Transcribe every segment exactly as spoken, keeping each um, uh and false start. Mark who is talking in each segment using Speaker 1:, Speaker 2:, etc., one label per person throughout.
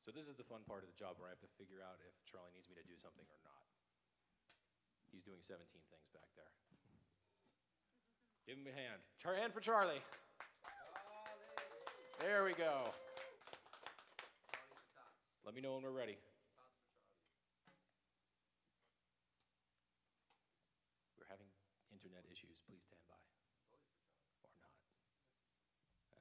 Speaker 1: So this is the fun part of the job where I have to figure out if Charlie needs me to do something or not. He's doing seventeen things back there. Give him a hand. Char hand for Charlie. There we go. Let me know when we're ready. We're having internet issues. Please stand by. Or not. Uh,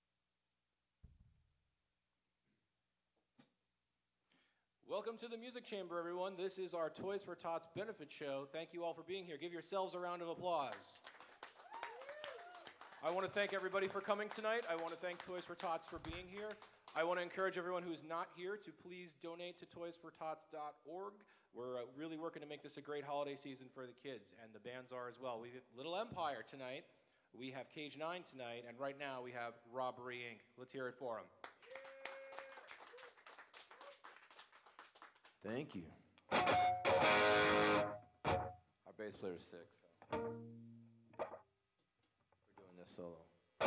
Speaker 1: Welcome to the Music Chamber, everyone. This is our Toys for Tots benefit show. Thank you all for being here. Give yourselves a round of applause. I want to thank everybody for coming tonight. I want to thank Toys for Tots for being here. I want to encourage everyone who is not here to please donate to toys for tots dot org. We're uh, really working to make this a great holiday season for the kids, and the bands are as well. We have Little Empire tonight. We have Cage nine tonight, and right now we have Robbery Incorporated. Let's hear it for them.
Speaker 2: Thank you. Our bass player is sick, so we're doing this solo.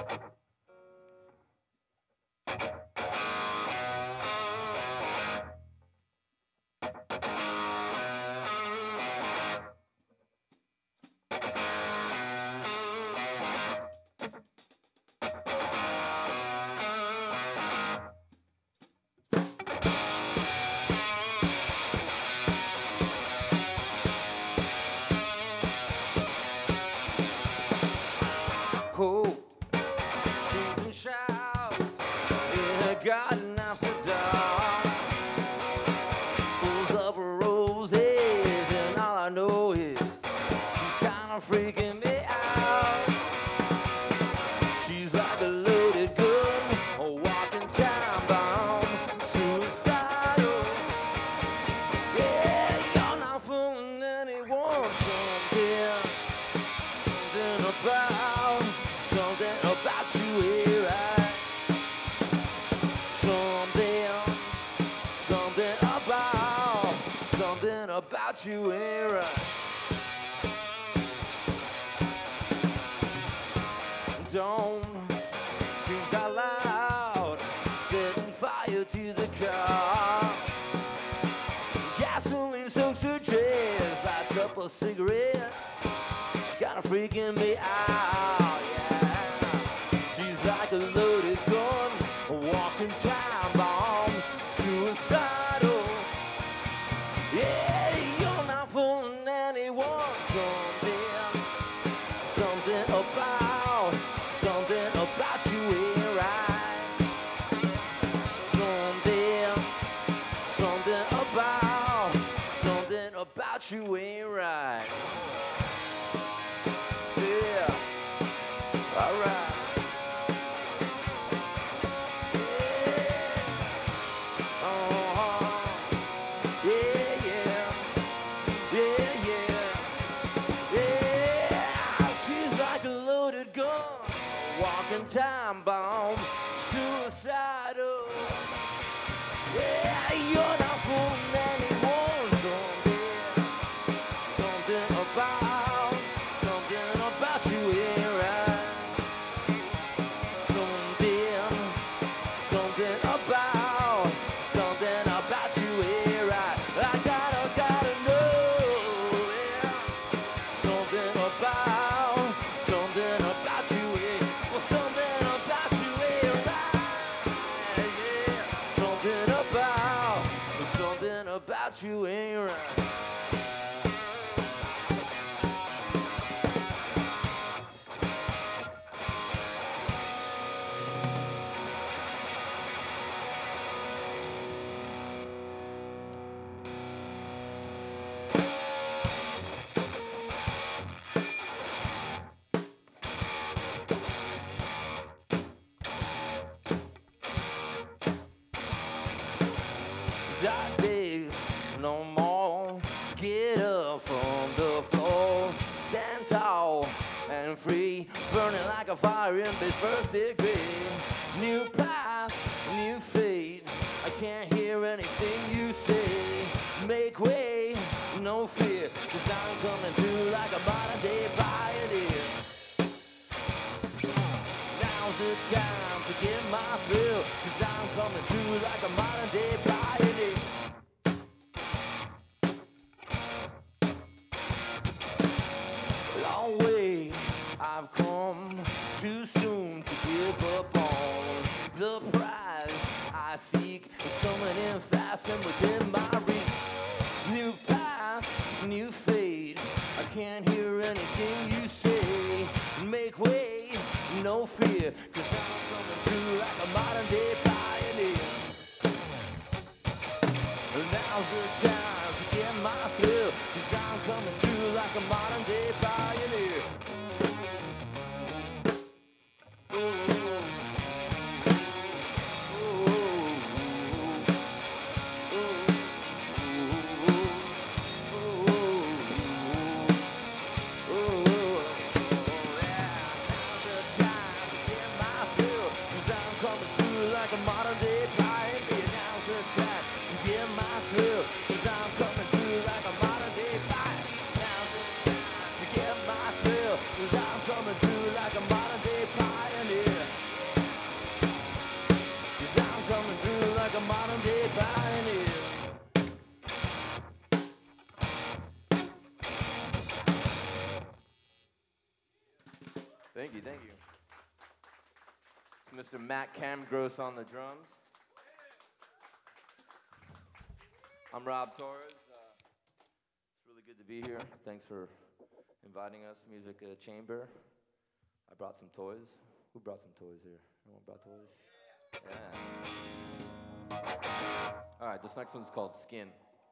Speaker 2: Oh, screams and shouts in a garden after dark, pulls up roses, and all I know is she's kind of freaking me out. She's like a loaded gun, a walking time bomb, suicidal. Yeah, you're not fooling anyone. Something, something about Something about you ain't right. Something, something about, something about you ain't right. Don't scream out loud, setting fire to the car. Gasoline soaks her dress, lights up a cigarette. She's kinda freaking me out, yeah. She's like a loaded gun, a walking time bomb, suicidal. Yeah, you're not fooling anyone. Something, something about, something about you ain't right. Something, something about, something about you ain't right. Yeah, all right. Walking time bomb, suicidal. Yeah, you're not fooling anyone. Something, something about, something about you ain't right. Something, something about, something about you ain't right. I gotta, gotta know, yeah. Something about, something about you ain't. Well, something about you ain't right, yeah. Something about, something about you ain't right. Dark days, no more. Get up from the floor. Stand tall and free, burning like a fire in the first degree. New path, new fate. I can't hear anything you say. Make way, no fear, 'cause I'm coming through like a modern day pioneer. Now's the time to get my fill, 'cause I'm coming through like a modern day pioneer. week is coming in fast and within my reach. New path, new fate. I can't hear anything you say. Make way, no fear, cause I'm coming through like a modern day pioneer. Now's the time to get my fill, cause I'm coming through like a modern day pioneer. Like a modern day pioneer. Now's the time to get my thrill, cause I'm coming through like a modern day pioneer. Now's the time to get my thrill, cause I'm coming through like a modern day pioneer. Cause I'm coming through like a modern day pioneer. Thank you, thank you. Mister Matt Camgross on the drums. I'm Rob Torres. Uh, it's really good to be here. Thanks for inviting us, Music uh, Chamber. I brought some toys. Who brought some toys here? Anyone brought toys? Yeah. All right, this next one's called Skin.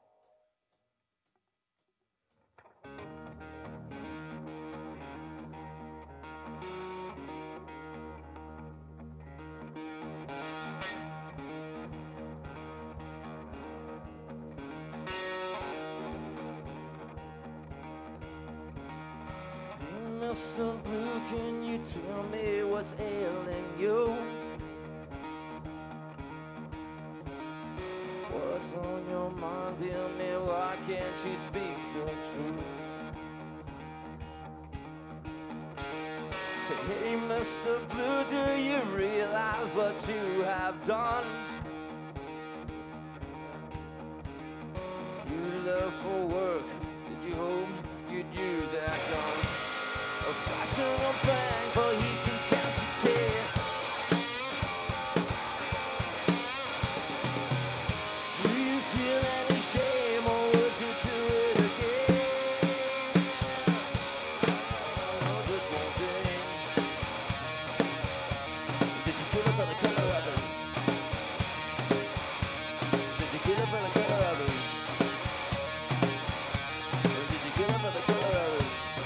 Speaker 2: Mister Blue, can you tell me what's ailing you? What's on your mind? Tell me, why can't you speak the truth? Say, hey, Mister Blue, do you realize what you have done? You left for work. Did you hope you'd use that gun? A flash and a bang, but he can count to ten. Do you feel any shame, or would you do it again? Oh, just one thing. Did you kill it for the color of it? Did you kill it for the color of it? Or did you kill it for the color of it?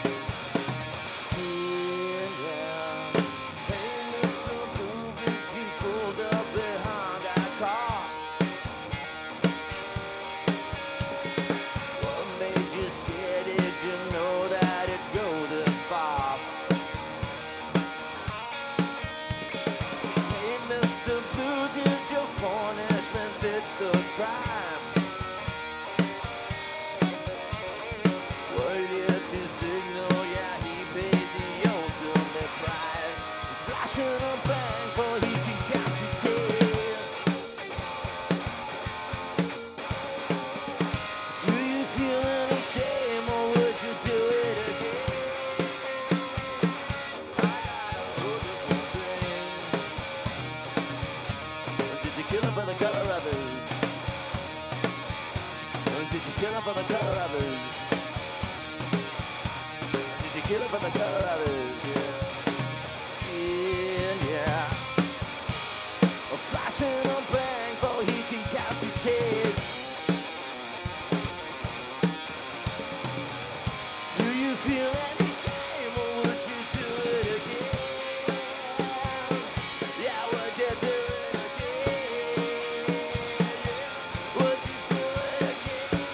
Speaker 2: Kill him for the color of his. Did you kill him for the color of his? Yeah. Yeah, yeah. A flash and a bang, for he can count to ten. Do you feel any shame, or would you do it again? Yeah, would you do it again? Would you do it again?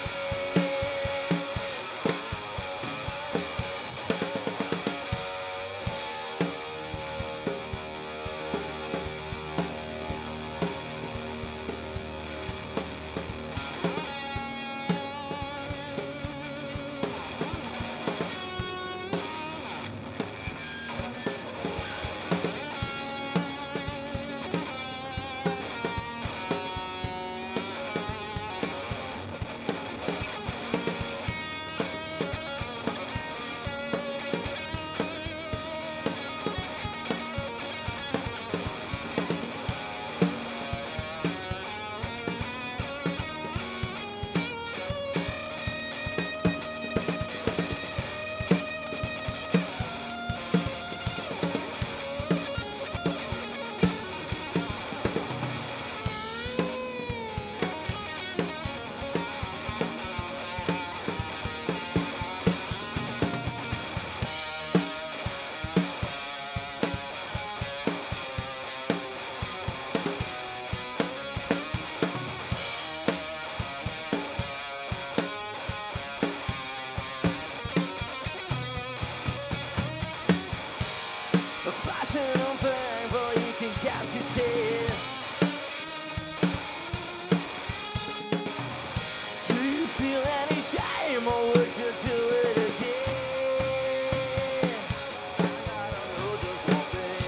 Speaker 2: him or would you do it again? I gotta know just one thing.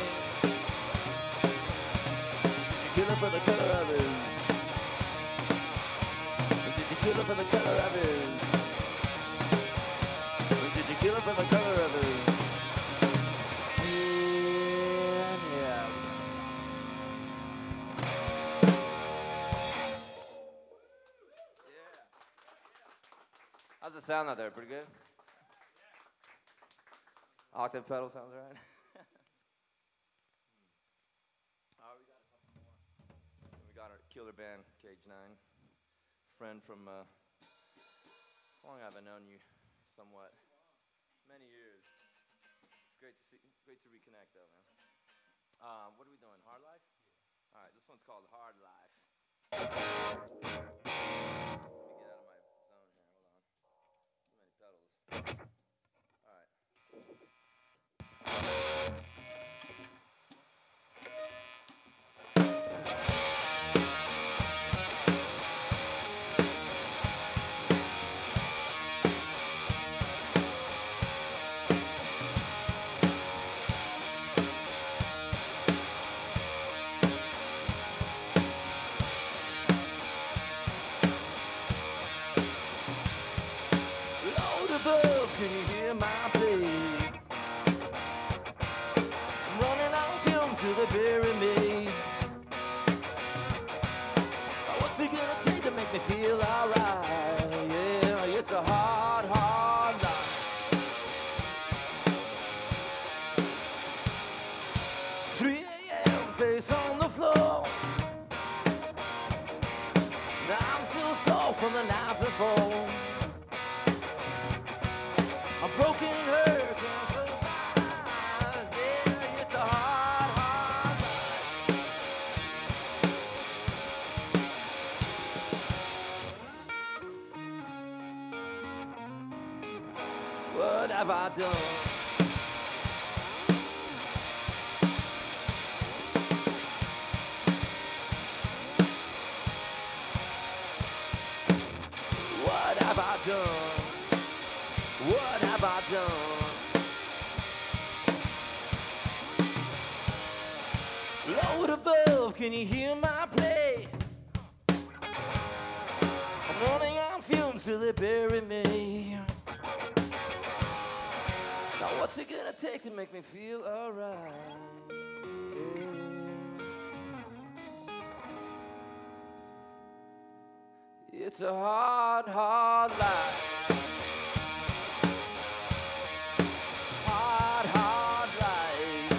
Speaker 2: Did you kill her for the color of his? Did you kill her for the color of his? Did you kill her for the color of his skin? Yeah. How's the sound out there? Pretty good? Octave pedal sounds right. Oh, we got a couple more. We got our killer band, Cage Nine. Friend from, uh, how long have I known you? Somewhat. Many years. It's great to see, great to reconnect though, man. Um, what are we doing? Hard Life? Yeah. All right, this one's called Hard Life. Let me get out of my zone here. Hold on. Too many pedals. All right. Load above, can you hear my plea? I'm running on fumes till they bury me. What's it gonna take to make me feel alright? Yeah, it's a hard, hard life. three a m, face on the floor. I'm still sore from the night before. I'm broken hurt, can't close my eyes. Yeah, it's a hard, hard life. What have I done? What have I done? What have I done? Load above, can you hear my play? I'm running on fumes till they bury me. Now what's it gonna take to make me feel alright? Yeah. It's a hard, hard life. Hard, hard life.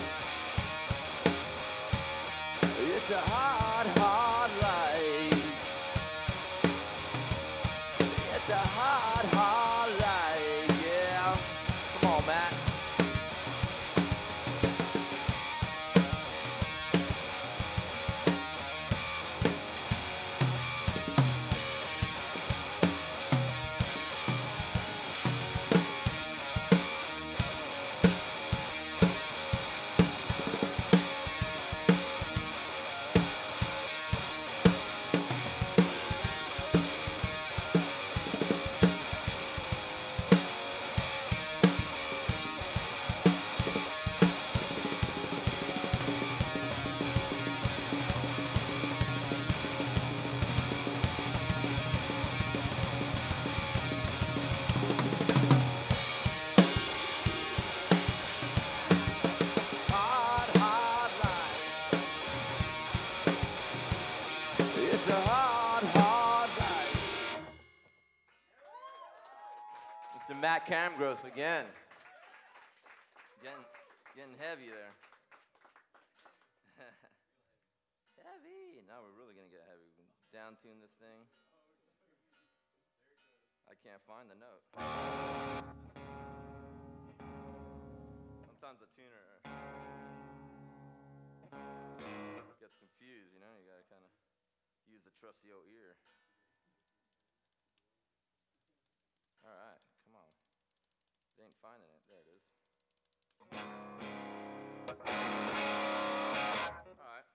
Speaker 2: It's a hard, hard life. It's a hard, hard life, yeah. Come on, Matt. Matt Camgross again. Getting, getting heavy there. Heavy. Now we're really going to get heavy. We can down tune this thing. I can't find the note. Sometimes the tuner gets confused, you know? You got to kind of use the trusty old ear. All right, come on. It ain't finding it. There it is. All right.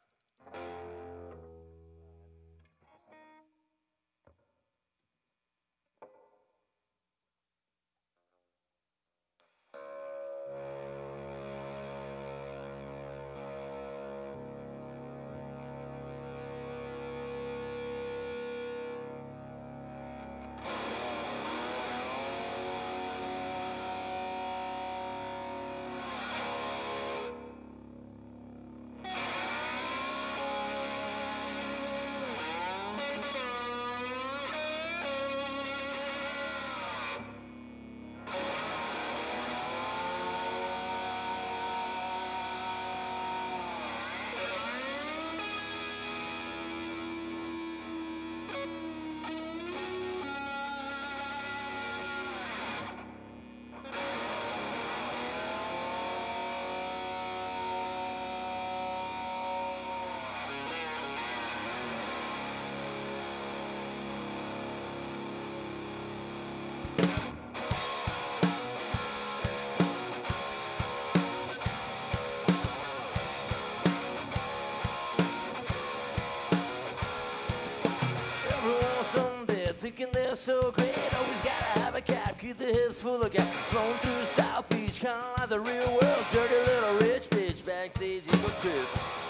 Speaker 2: thinking they're so great. Always gotta have a cap, keep the hips full of gas. Flown through South Beach, kinda like the real world. Dirty little rich bitch, backstage ego trip.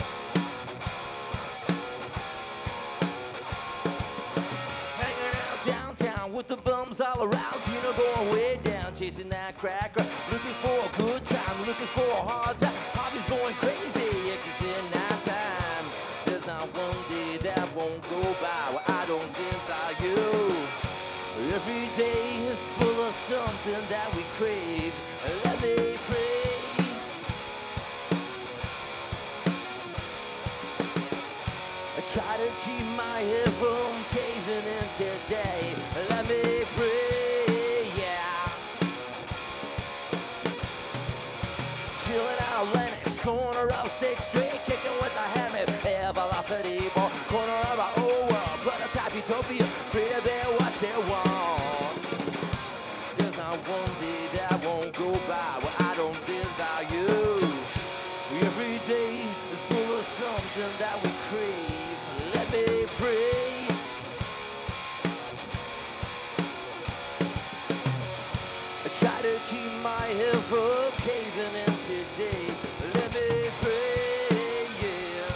Speaker 2: Hanging out downtown with the bums all around. You know, going way down, chasing that cracker. Looking for a good time, looking for a hard time. Hobby's going crazy, ecstasy in night time. There's not one day that won't go by where I don't desire you. Every day is full of something that we crave. Let me pray. I try to keep my head from caving in today. Let me pray, yeah. Chilling out Lennox, corner of sixth Street, kicking with the hammer, air velocity ball. Corner of our old world, prototype utopia, free to be what you want. There's not one day that won't go by where I don't desire you. Every day is full of something that we crave. Let me pray. I try to keep my head from caving in today. Let me pray, yeah.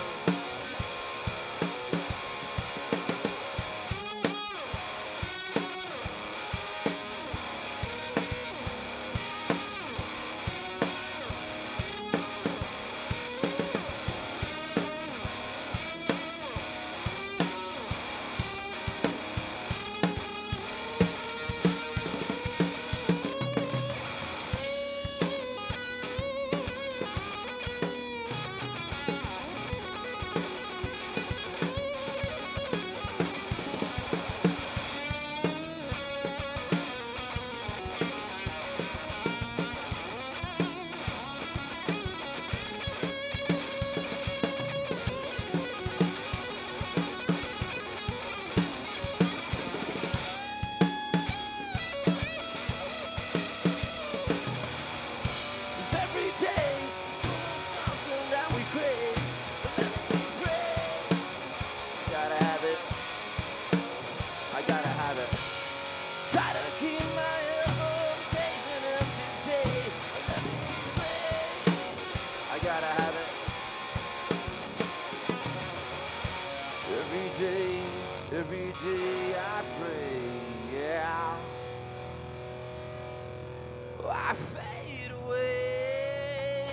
Speaker 2: Try to keep my head from caving in today. Let me pray. I gotta have it. Every day, every day I pray, yeah. I fade away.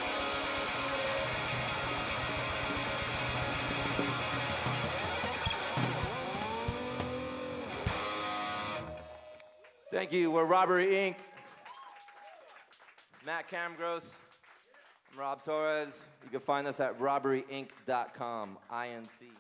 Speaker 2: Thank you. We're Robbery Incorporated. Matt Camgros. I'm Rob Torres. You can find us at robbery inc dot com. I N C.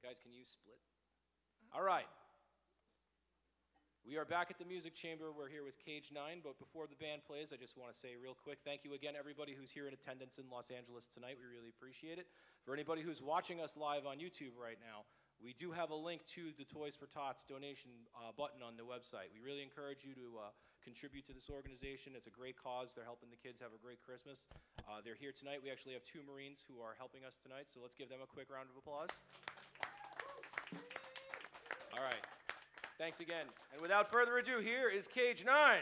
Speaker 1: Guys, can you split? All right. We are back at the Music Chamber. We're here with Cage nine, but before the band plays, I just want to say real quick, thank you again, everybody who's here in attendance in Los Angeles tonight. We really appreciate it. For anybody who's watching us live on YouTube right now, we do have a link to the Toys for Tots donation uh, button on the website. We really encourage you to uh, contribute to this organization. It's a great cause. They're helping the kids have a great Christmas. Uh, they're here tonight. We actually have two Marines who are helping us tonight, so let's give them a quick round of applause. All right. Thanks again. And without further ado, here is Cage nine.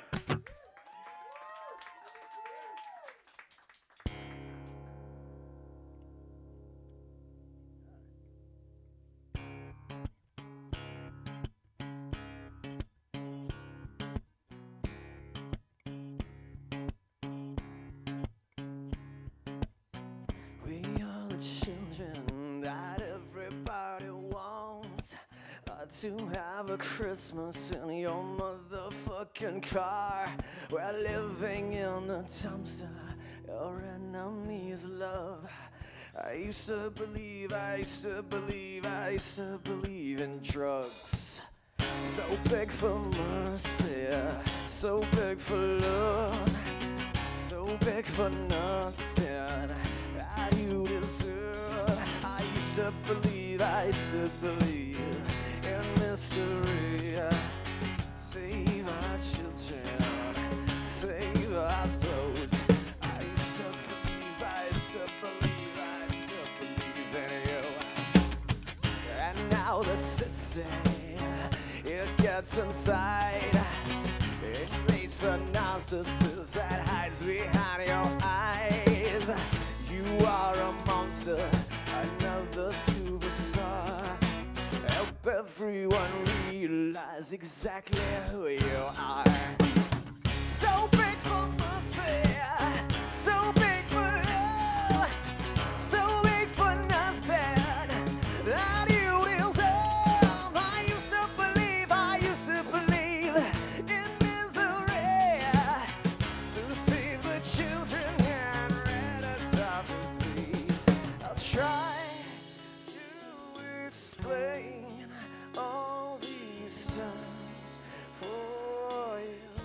Speaker 2: We are the children that everybody wants. To have a Christmas in your motherfucking car. We're living in the dumpster your enemies love. I used to believe, I used to believe, I used to believe in drugs. So big for mercy, so big for love, so big for nothing that you deserve. I used to believe, I used to believe in mystery. Save our children, save our throats. I used to believe, I used to believe, I used to believe in you. And now the city, it gets inside. It makes the narcissist that hides behind your eyes. You are a monster, another superstar. Help everyone realize exactly who you are. So big for mercy, so big for love, so big for nothing that you deserve. I used to believe, I used to believe in misery. So save the children and rid us of disease. I'll try to explain all these times for you,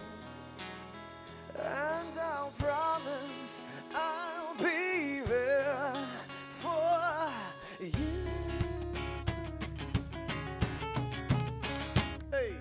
Speaker 2: and I'll promise I'll be there for you. Hey.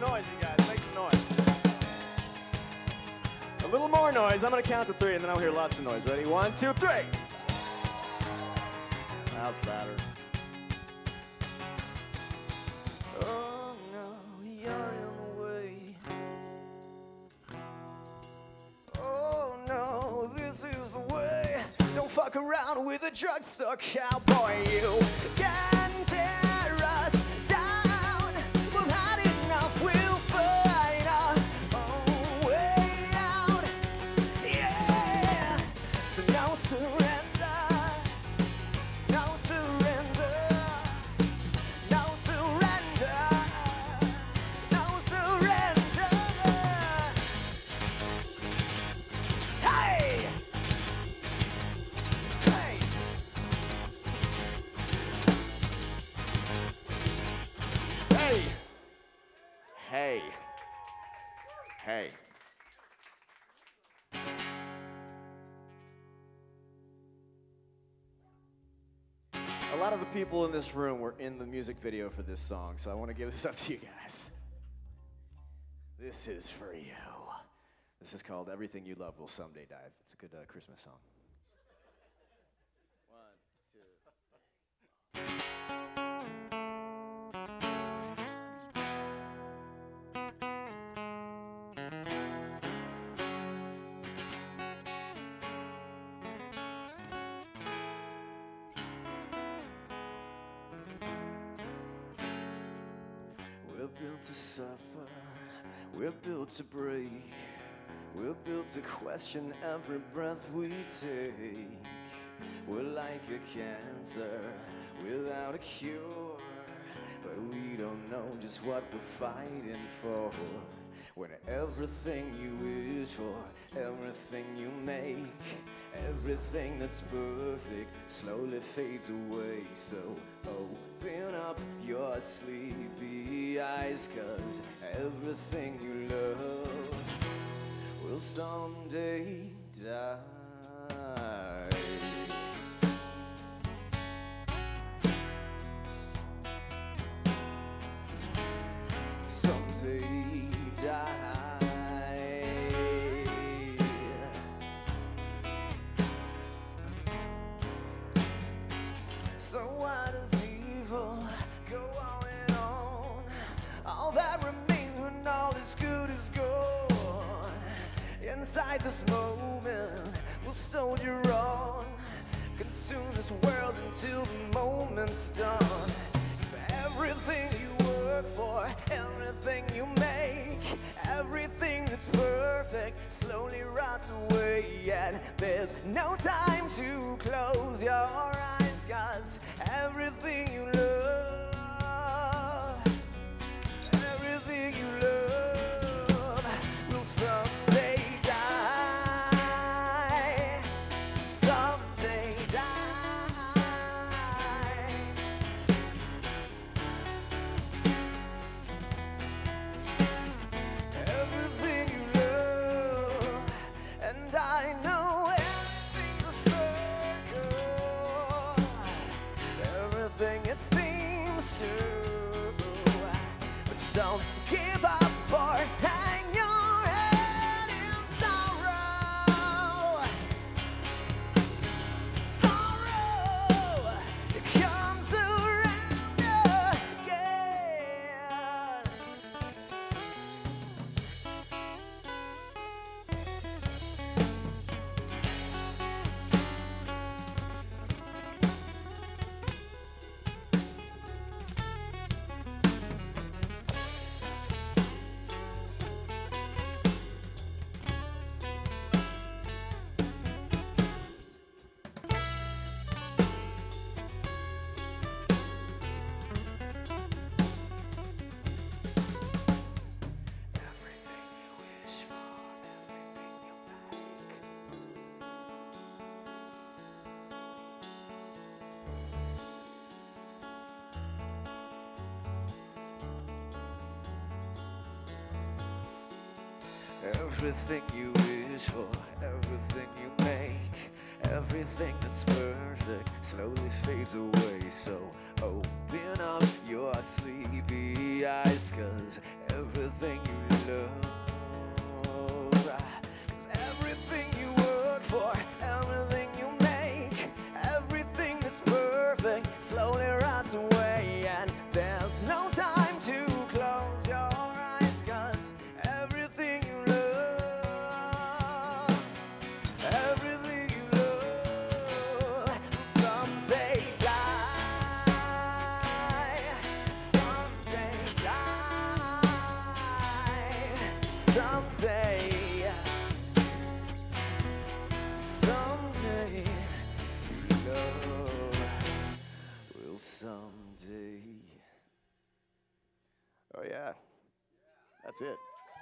Speaker 3: noise, you guys. Make some noise. A little more noise. I'm gonna count to three, and then I'll hear lots of noise. Ready? One, two, three. That was better.
Speaker 2: Oh no, you're in the way. Oh no, this is the way. Don't fuck around with a drugstore cowboy. You can tear us down. We've had enough. We'll find our own way out. Yeah. So no surrender. No surrender. No surrender. No surrender. Hey! Hey!
Speaker 3: Hey! Hey! Hey! A lot of the people in this room were in the music video for this song, so I want to give this up to you guys. This is for you. This is called Everything You Love Will Someday Die. It's a good uh, Christmas song. One, two.
Speaker 2: We're built to suffer, we're built to break, we're built to question every breath we take. We're like a cancer without a cure, but we don't know just what we're fighting for. When everything you wish for, everything you make, everything that's perfect slowly fades away. So open up your sleepy eyes, 'cause everything you love will someday die. Someday die. So why does evil go on and on? All that remains when all is good is gone. Inside this moment, we'll soldier on, consume this world until the moment's done. 'Cause everything you work for, everything you make, everything that's perfect slowly rots away. And there's no time to close your eyes, 'cause everything you love, everything you love will someday die. Someday die. Everything you love, and I know everything's a circle, everything it seems to. But don't give up or hang your head in sorrow. Sorrow, it comes around again. Everything you wish for, everything you make. Everything you wish for, everything you make, everything that's perfect perfect slowly fades away. So open up your sleepy eyes, 'cause everything you love, 'cause everything you work for, everything you make, everything that's perfect slowly rots away. And there's no time to close your eyes, 'cause everything you love, everything you love, someday die, someday die, someday, someday love will someday.
Speaker 3: Oh, yeah. That's it.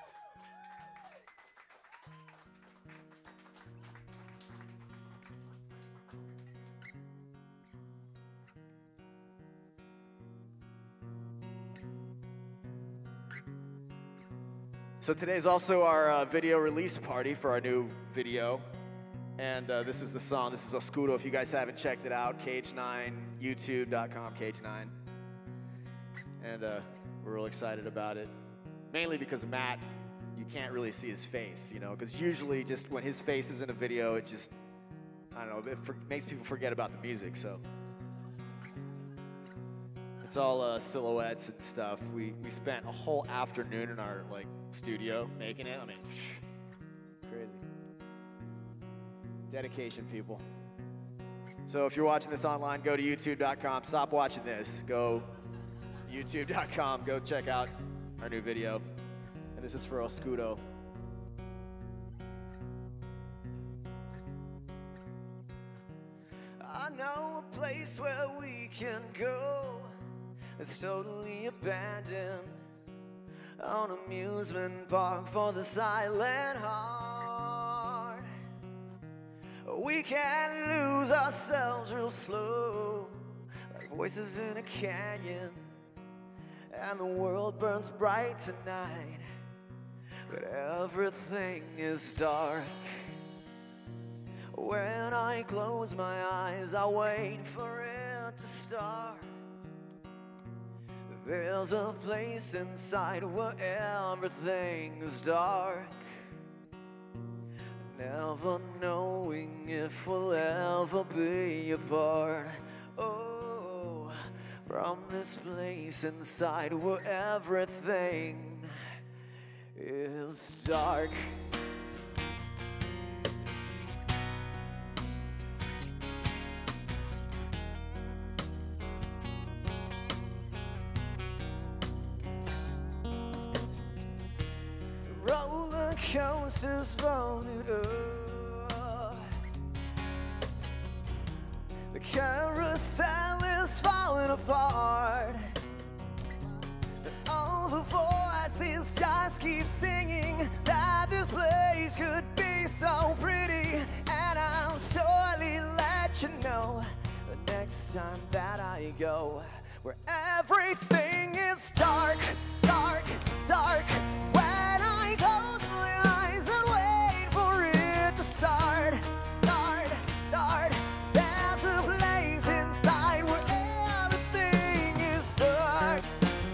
Speaker 3: So today's also our uh, video release party for our new video. And uh, this is the song. This is Oscuro. If you guys haven't checked it out, Cage nine, youtube dot com, Cage nine. And uh, we're real excited about it. Mainly because Matt, you can't really see his face, you know, because usually just when his face is in a video, it just, I don't know, it for, makes people forget about the music, so. It's all uh, silhouettes and stuff. We, we spent a whole afternoon in our, like, studio making it. I mean, crazy. Dedication, people. So if you're watching this online, go to youtube dot com. Stop watching this. Go youtube dot com. Go check out our new video. And this is for Oscuro. I know a place where we can go that's totally abandoned, an amusement park for the silent heart. We can lose ourselves real slow, like voices in a canyon, and the world burns bright tonight, but everything is dark. When I close my eyes, I wait for it to start. There's a place inside where everything's dark, never knowing if we'll ever be apart. Oh, from this place inside where everything is dark. Roller coasters rolling up, the carousel is falling apart, and all the voices just keep singing that this place could be so pretty. And I'll surely let you know the next time that I go, where everything is dark, dark, dark. I close my eyes and wait for it to start, start, start. There's a place inside where everything is dark,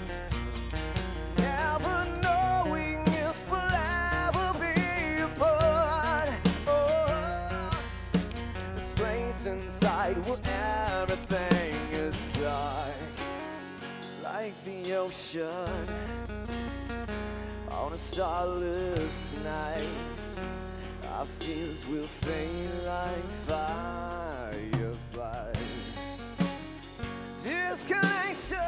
Speaker 3: never knowing if we'll ever be apart. Oh, this place inside where everything is dark, like the ocean on a starless night. Our fears will fade like fireflies. Disconnection,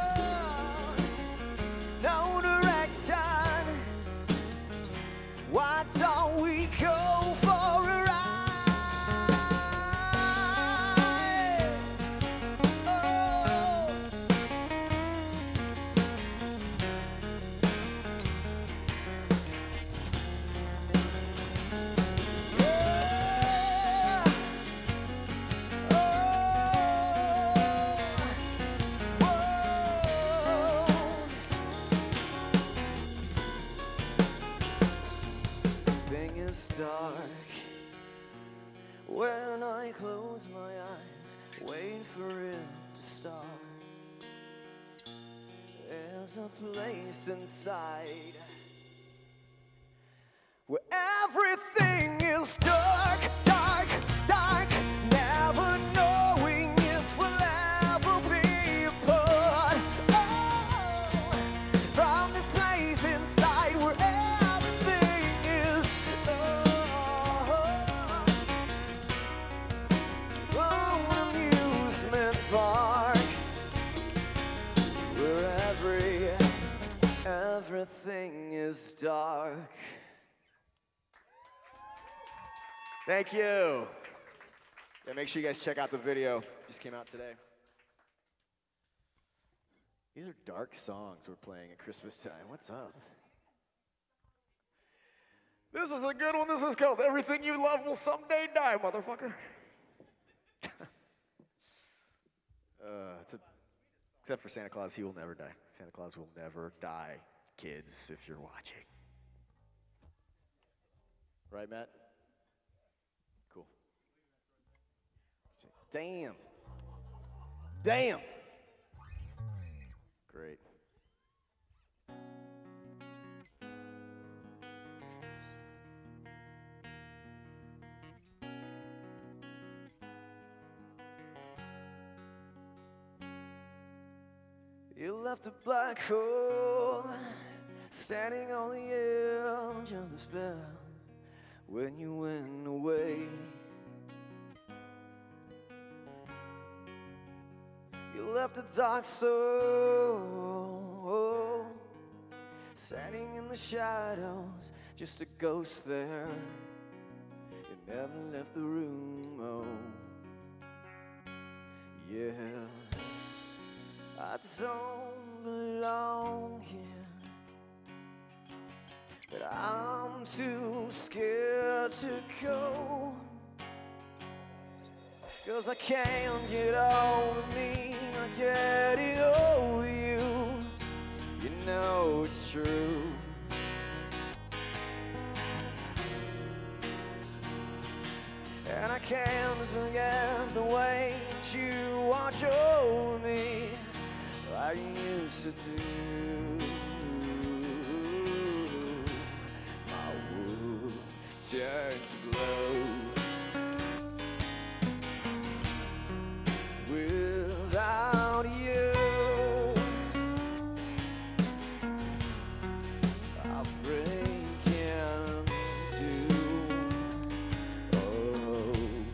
Speaker 3: no direction. Why don't we go for a ride? Oh. Yeah.
Speaker 2: I close my eyes, wait for it to start, there's a place inside where everything is dark, dark, dark, never knowing if we'll ever be apart. Oh, from this place inside where everything is oh, oh, amusement park, where every everything is dark.
Speaker 3: Thank you. Yeah, make sure you guys check out the video. Just came out today. These are dark songs we're playing at Christmas time. What's up? This is a good one. This is called Everything You Love Will Someday Die, motherfucker. uh, it's a, except for Santa Claus, he will never die. Santa Claus will never die, kids, if you're watching. Right, Matt? Cool. Damn. Damn. Great.
Speaker 2: You left a black hole standing on the edge of the spell when you went away. You left a dark soul standing in the shadows, just a ghost there. You never left the room, oh yeah. I don't belong here, but I'm too scared to go, 'cause I can't get over me, not getting over you. You know it's true. And I can't forget the way that you watch over me like you used to do. My wood turns blue without you. I'll break into oh.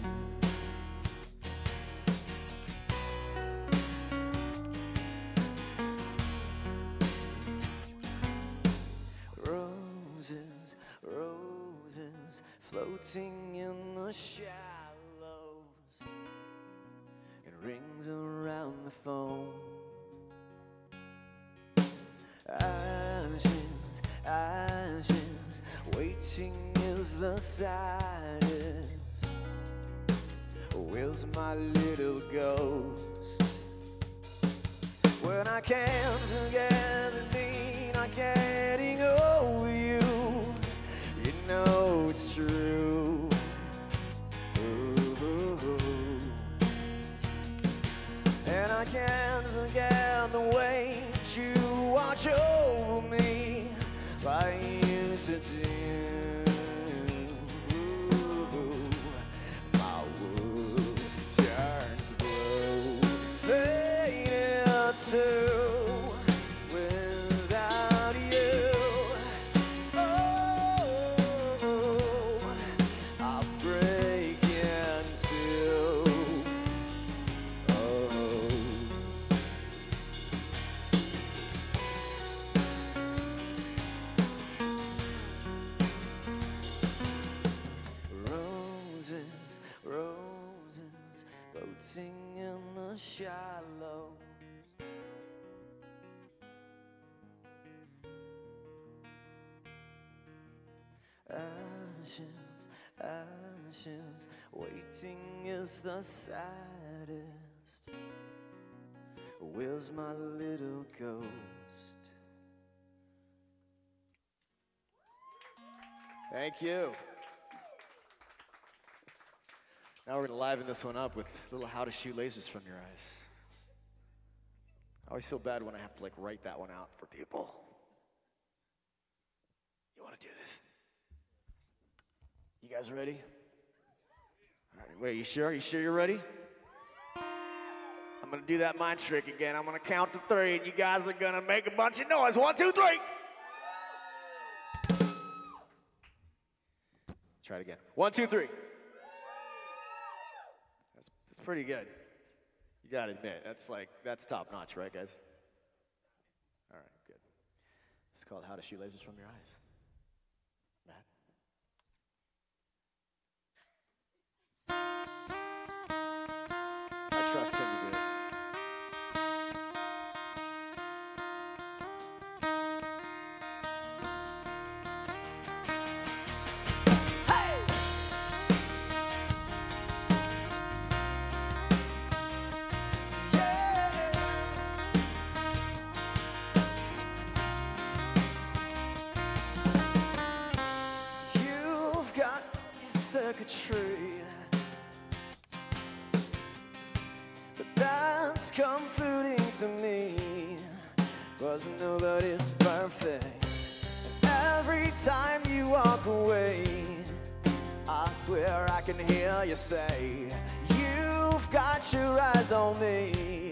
Speaker 2: Roses, roses, floating in the shallows, and rings around the phone. Ashes, ashes, waiting is the saddest. Where's my little ghost? When I can't forget me, not getting over you. You know it's true. Ooh. And I can't forget the way that you watch over me like you used to do. My wood turns blue, faded too. In the shallows, ashes, ashes, waiting is the saddest. Where's my little ghost?
Speaker 3: Thank you. Now we're gonna liven this one up with little how to shoot lasers from your eyes. I always feel bad when I have to like write that one out for people. You wanna do this? You guys ready? All right, wait, you sure? You sure you're ready? I'm gonna do that mind trick again. I'm gonna count to three, and you guys are gonna make a bunch of noise. One, two, three. Try it again. One, two, three. That's, that's pretty good. You gotta admit, that's like, that's top notch, right, guys? All right, good. It's called How to Shoot Lasers from Your Eyes. Matt? I trust him to do it. Circuitry, but that's comforting to me, 'cause nobody's perfect. And every time you walk away, I swear I can hear you say, you've got your eyes on me.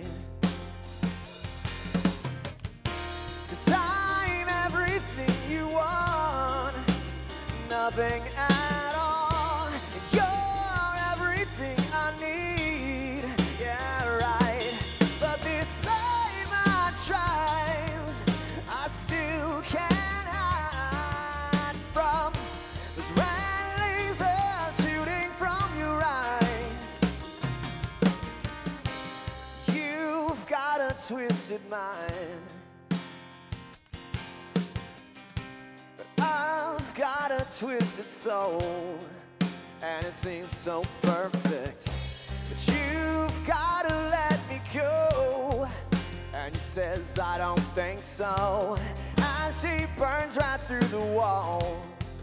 Speaker 3: 'Cause I'm everything you want, nothing at all. You're everything I need, yeah, right. But despite my trials, I still can't hide from this red laser shooting from your eyes. You've got a twisted mind, but I've got a twisted soul. And it seems so perfect, but you've gotta let me go. And he says, I don't think so, as she burns right through the wall.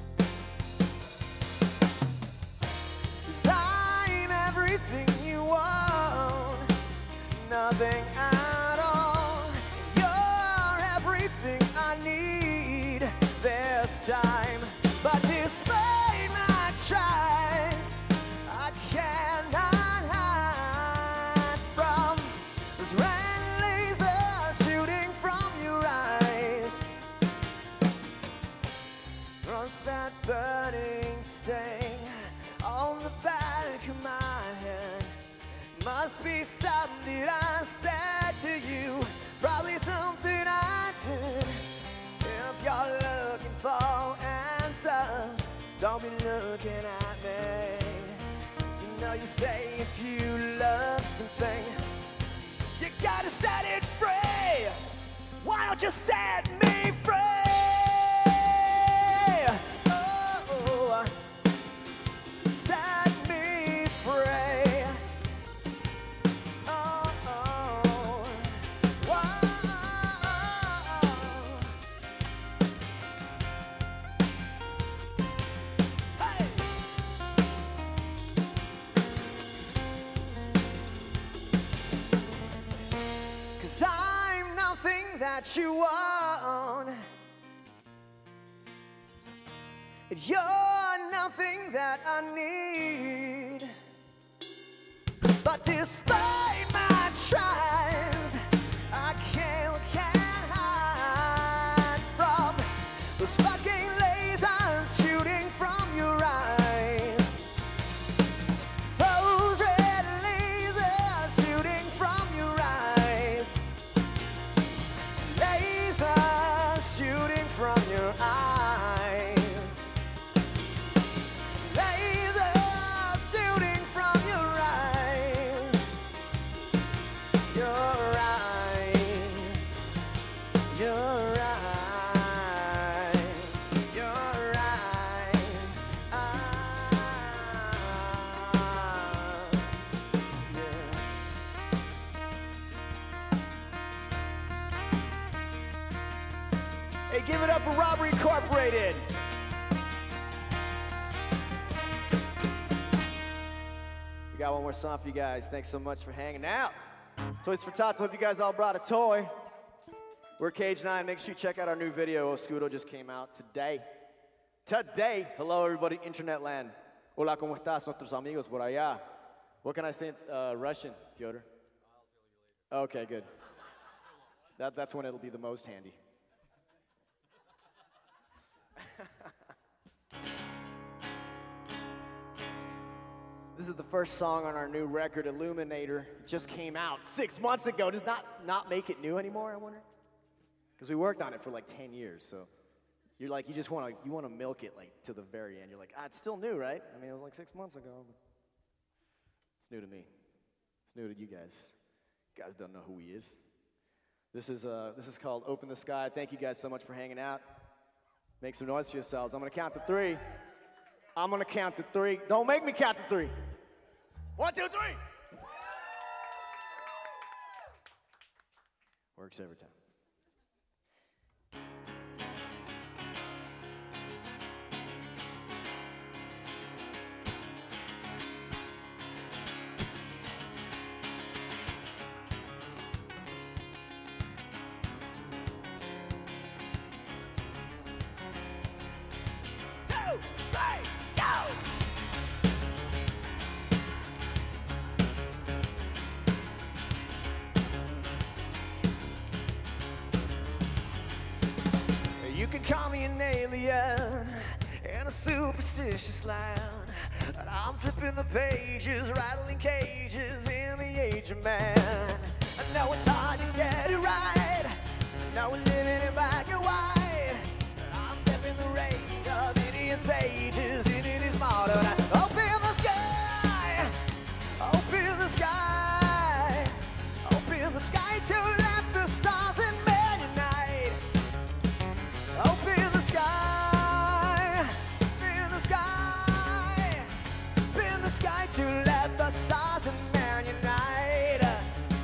Speaker 3: 'Cause I'm everything you want, nothing at all. You're everything I need this time. But despite my try, I cannot hide from this red laser shooting from your eyes. Runs that burning sting on the back of my head. Must be something I said to you, probably something I did. If you're looking for answers, don't be looking at me. You know you say if you love something, you gotta set it free. Why don't you set me free? Oh, set me free. Oh, oh, whoa. Hey! 'Cause I'm nothing that you want, and you're nothing that I need. But despite my tries, I can't, can't hide from those fucking lasers shooting from your eyes. Those red lasers shooting from your eyes. Lasers shooting from your eyes. Lasers shooting from your eyes. Your eyes. Your eyes. Your eyes. Ah, yeah. Hey, give it up for Robbery Incorporated. got one more song for you guys. Thanks so much for hanging out. Toys for Tots, hope you guys all brought a toy. We're Cage nine. Make sure you check out our new video. Oscuro just came out today. Today. Hello, everybody, internet land. Hola, ¿cómo estás, nuestros amigos por allá? What can I say in uh, Russian, Fyodor? I'll tell you later. Okay, good. That, that's when it'll be the most handy. This is the first song on our new record, Illuminator. It just came out six months ago. Does not not make it new anymore, I wonder? Because we worked on it for like ten years, so you're like, you just want to you want to milk it like to the very end. You're like, ah, it's still new, right? I mean, it was like six months ago. But it's new to me. It's new to you guys. You guys don't know who he is. This is uh this is called Open the Sky. Thank you guys so much for hanging out. Make some noise for yourselves. I'm gonna count to three. I'm gonna count to three. Don't make me count to three. One, two, three. Works every time. Two, three, go! You can call me an alien in a superstitious land. And I'm flipping the pages, rattling cages in the age of man. I know it's hard to get it right. I know we're living in black and white. And I'm dipping the rage of Indian sages into this modern. Open the sky, open the sky, open the sky to let the stars and men unite. Open the sky, open the sky, open the sky to let the stars and man unite.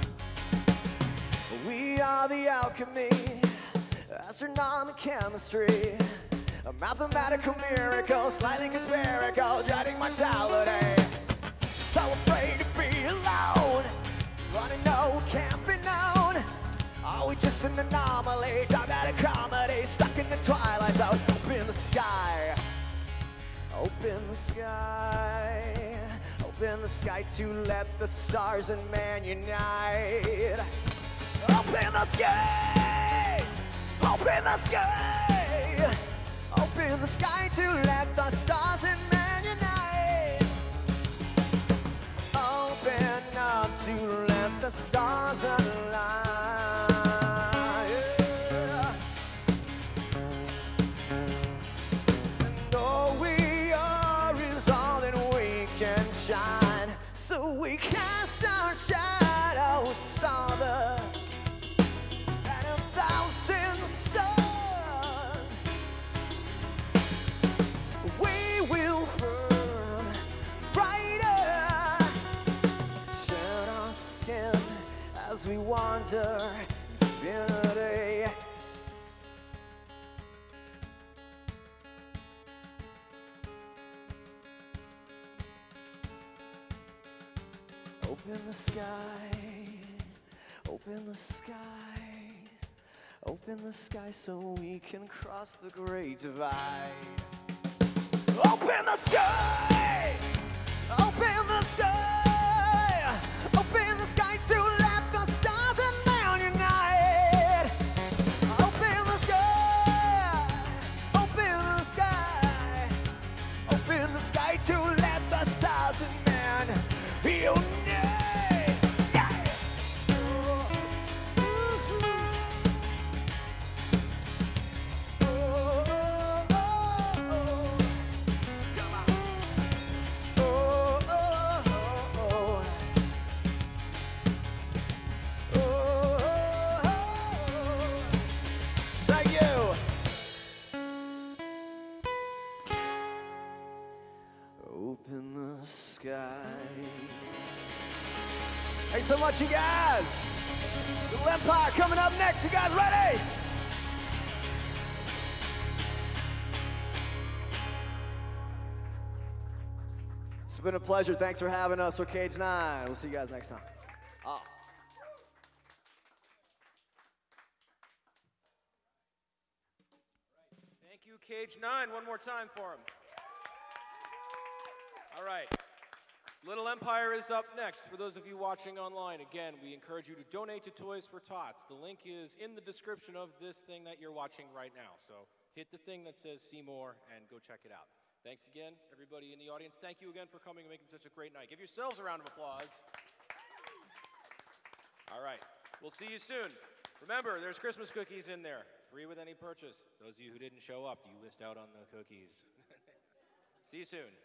Speaker 3: We are the alchemy, astronomical chemistry, a mathematical miracle, slightly conspiratorial, dreading mortality. So afraid to be alone, running no, can't be known. Are we just an anomaly, dramatic comedy, stuck in the twilight zone? Open the sky, open the sky, open the sky to let the stars and man unite. Open the sky, open the sky, open the sky to let the stars and man unite. Open up to let the stars align. Yeah. And all we are is all that we can shine. So we cast our shadows, Father, and a thousand suns. We will burn brighter, shed our skin as we wander infinity. Open the sky, open the sky, open the sky so we can cross the great divide. Open the sky, open the sky, open the sky to let the stars and man unite. Open the sky, open the sky, open the sky to let the stars and man unite. Yeah. Oh, oh, oh, oh. Come on. Oh, oh, oh, oh. Oh, oh, oh. Thank you. Open the sky. Thanks so much, you guys. Little Empire coming up next. You guys ready? It's been a pleasure. Thanks for having us. We're Cage nine. We'll see you guys next time. Oh.
Speaker 1: Thank you, Cage nine. One more time for him. All right. Little Empire is up next. For those of you watching online, again, we encourage you to donate to Toys for Tots. The link is in the description of this thing that you're watching right now. So hit the thing that says see more and go check it out. Thanks again, everybody in the audience. Thank you again for coming and making such a great night. Give yourselves a round of applause. All right. We'll see you soon. Remember, there's Christmas cookies in there, free with any purchase. Those of you who didn't show up, you missed out on the cookies. See you soon.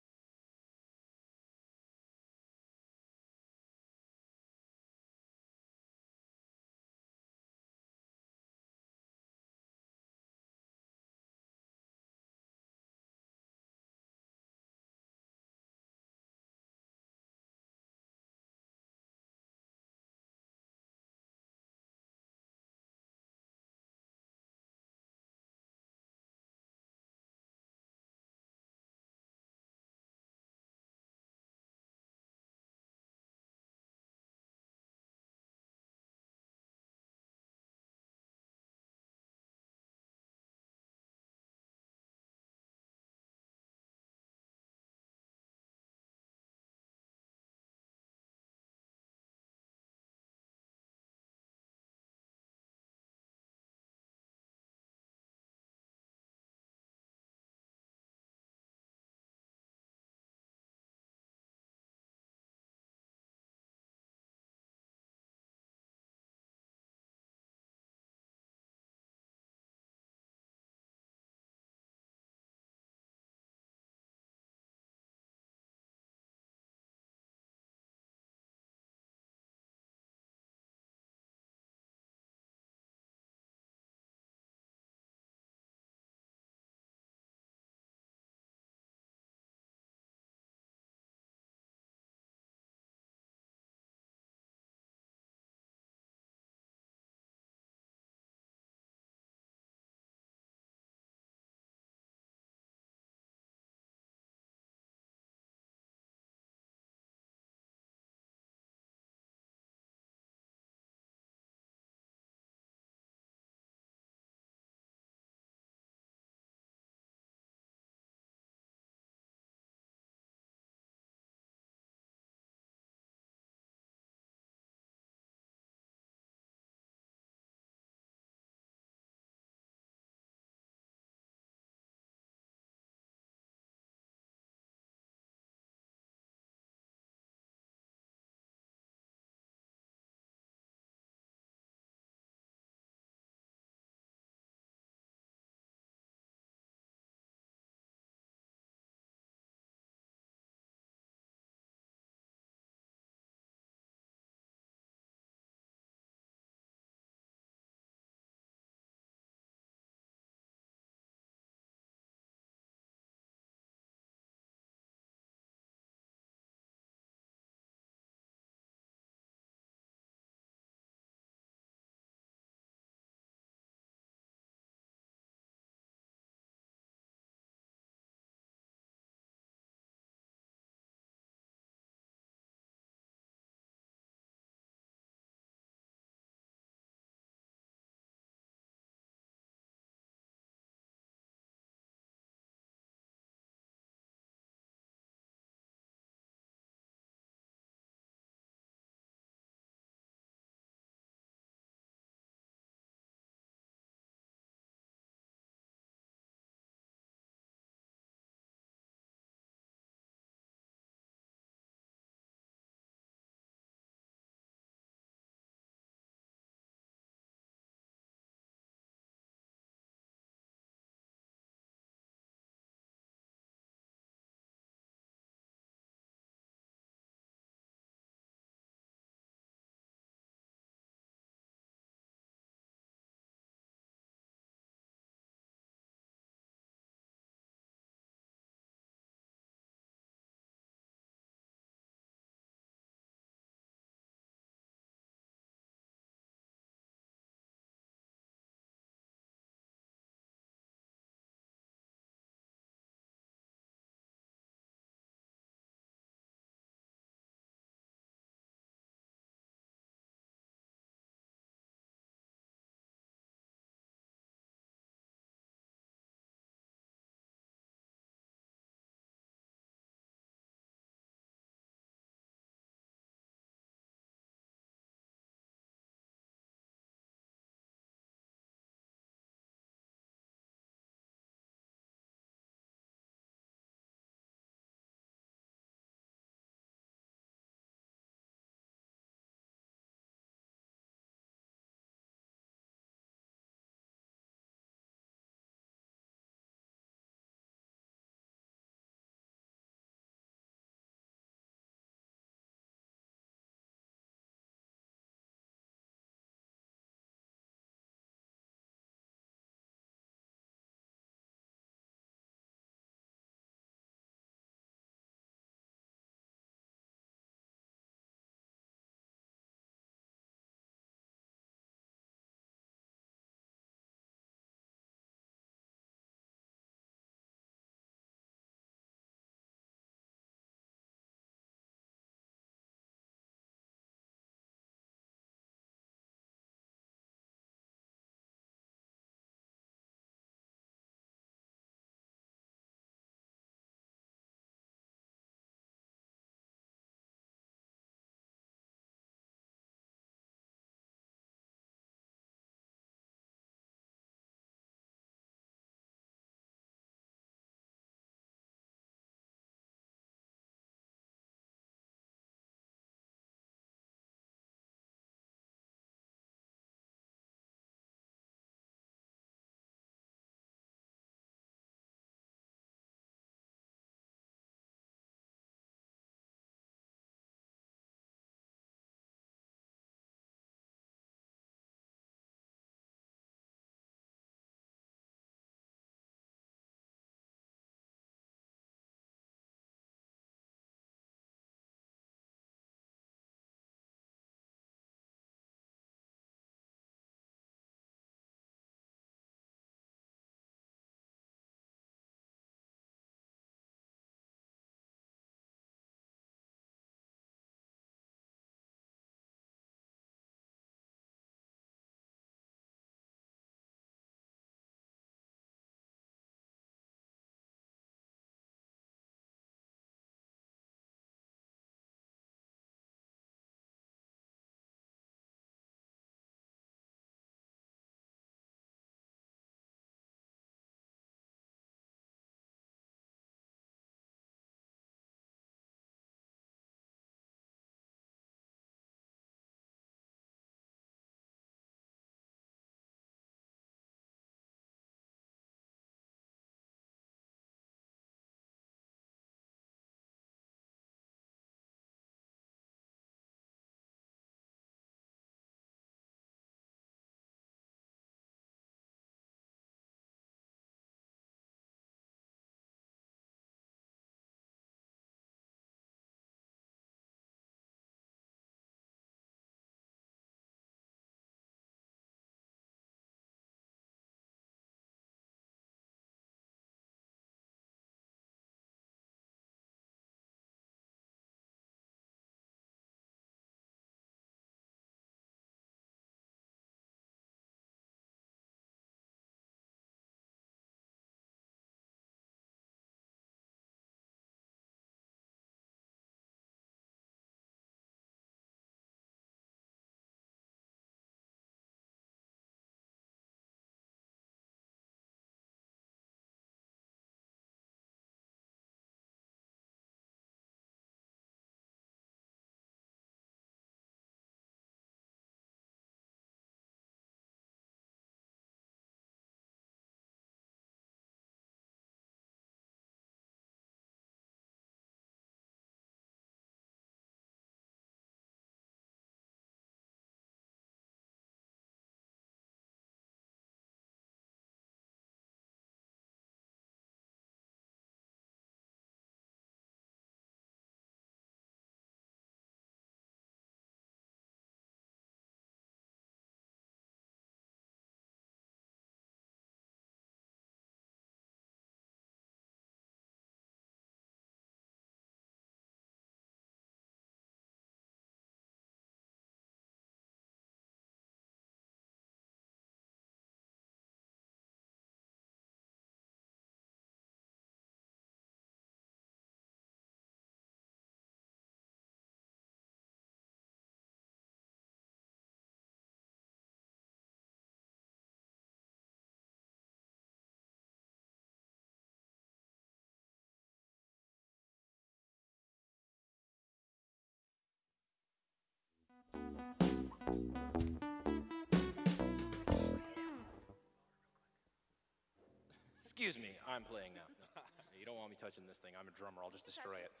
Speaker 1: Excuse me, I'm playing now. No, you don't want me touching this thing. I'm a drummer. I'll just destroy it.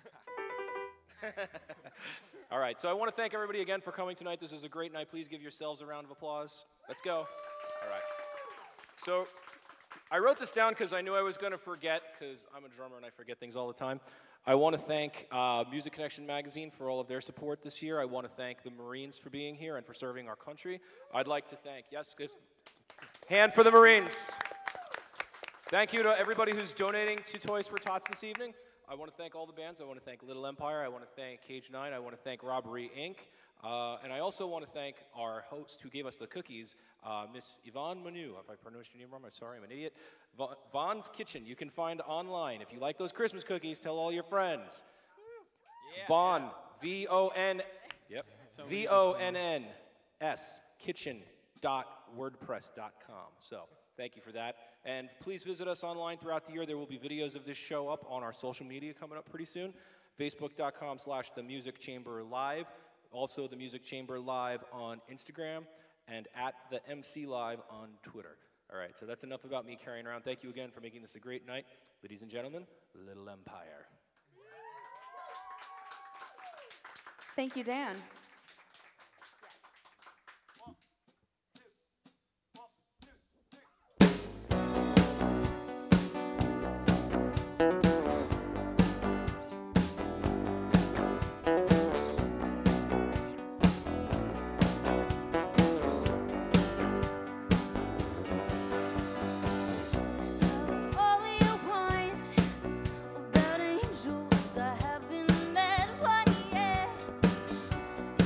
Speaker 1: All right, so I want to thank everybody again for coming tonight. This is a great night. Please give yourselves a round of applause. Let's go. All right. So I wrote this down because I knew I was going to forget, because I'm a drummer and I forget things all the time. I want to thank uh, Music Connection Magazine for all of their support this year. I want to thank the Marines for being here and for serving our country. I'd like to thank, yes, this, hand for the Marines. Thank you to everybody who's donating to Toys for Tots this evening. I want to thank all the bands. I want to thank Little Empire. I want to thank Cage nine. I want to thank Robbery Incorporated. Uh, and I also want to thank our host who gave us the cookies, uh, Miss Yvonne Manu. If I pronounced your name wrong, I'm sorry, I'm an idiot. Va Vaughn's Kitchen, you can find online. If you like those Christmas cookies, tell all your friends. Yeah, Vaughn, yeah. V O N, yep. So V O N N S, kitchen dot wordpress dot com. So thank you for that. And please visit us online throughout the year. There will be videos of this show up on our social media coming up pretty soon. Facebook dot com slash The Music Chamber Live. Also, The Music Chamber Live on Instagram, and at The M C Live on Twitter. All right, so that's enough about me carrying around. Thank you again for making this a great night. Ladies and gentlemen, Little Empire.
Speaker 4: Thank you, Dan.
Speaker 5: About angels, I haven't met one yet.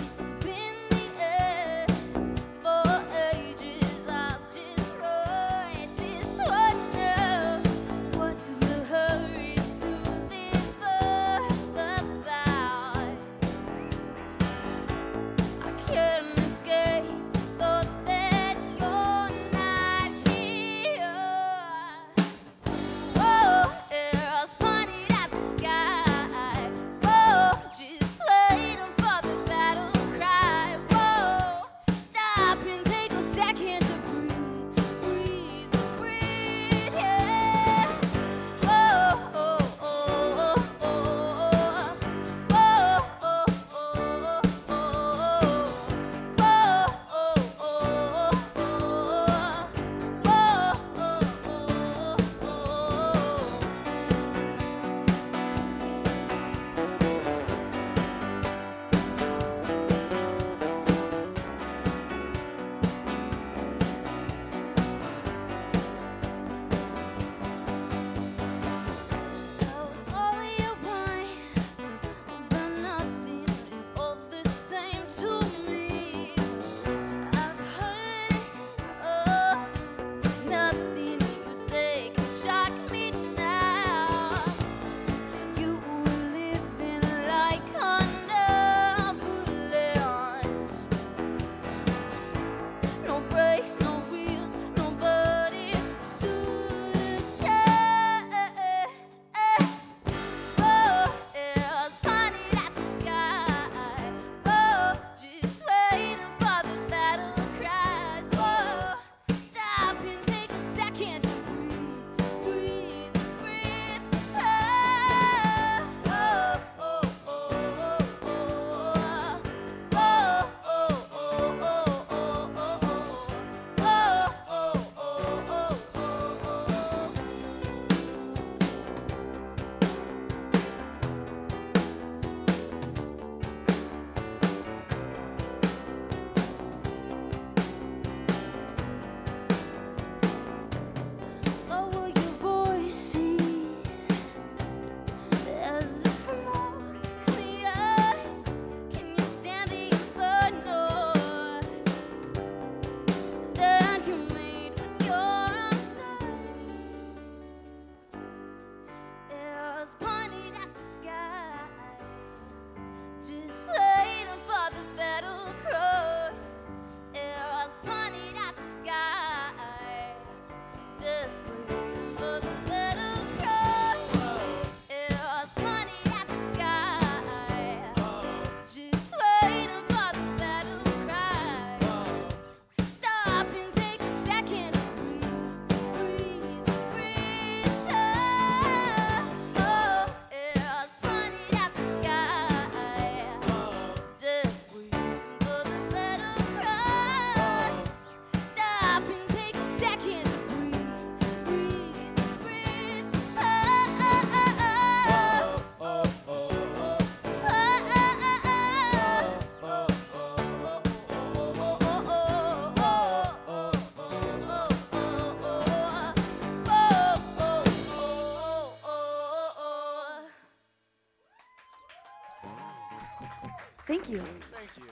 Speaker 4: Thank you.
Speaker 3: Thank you.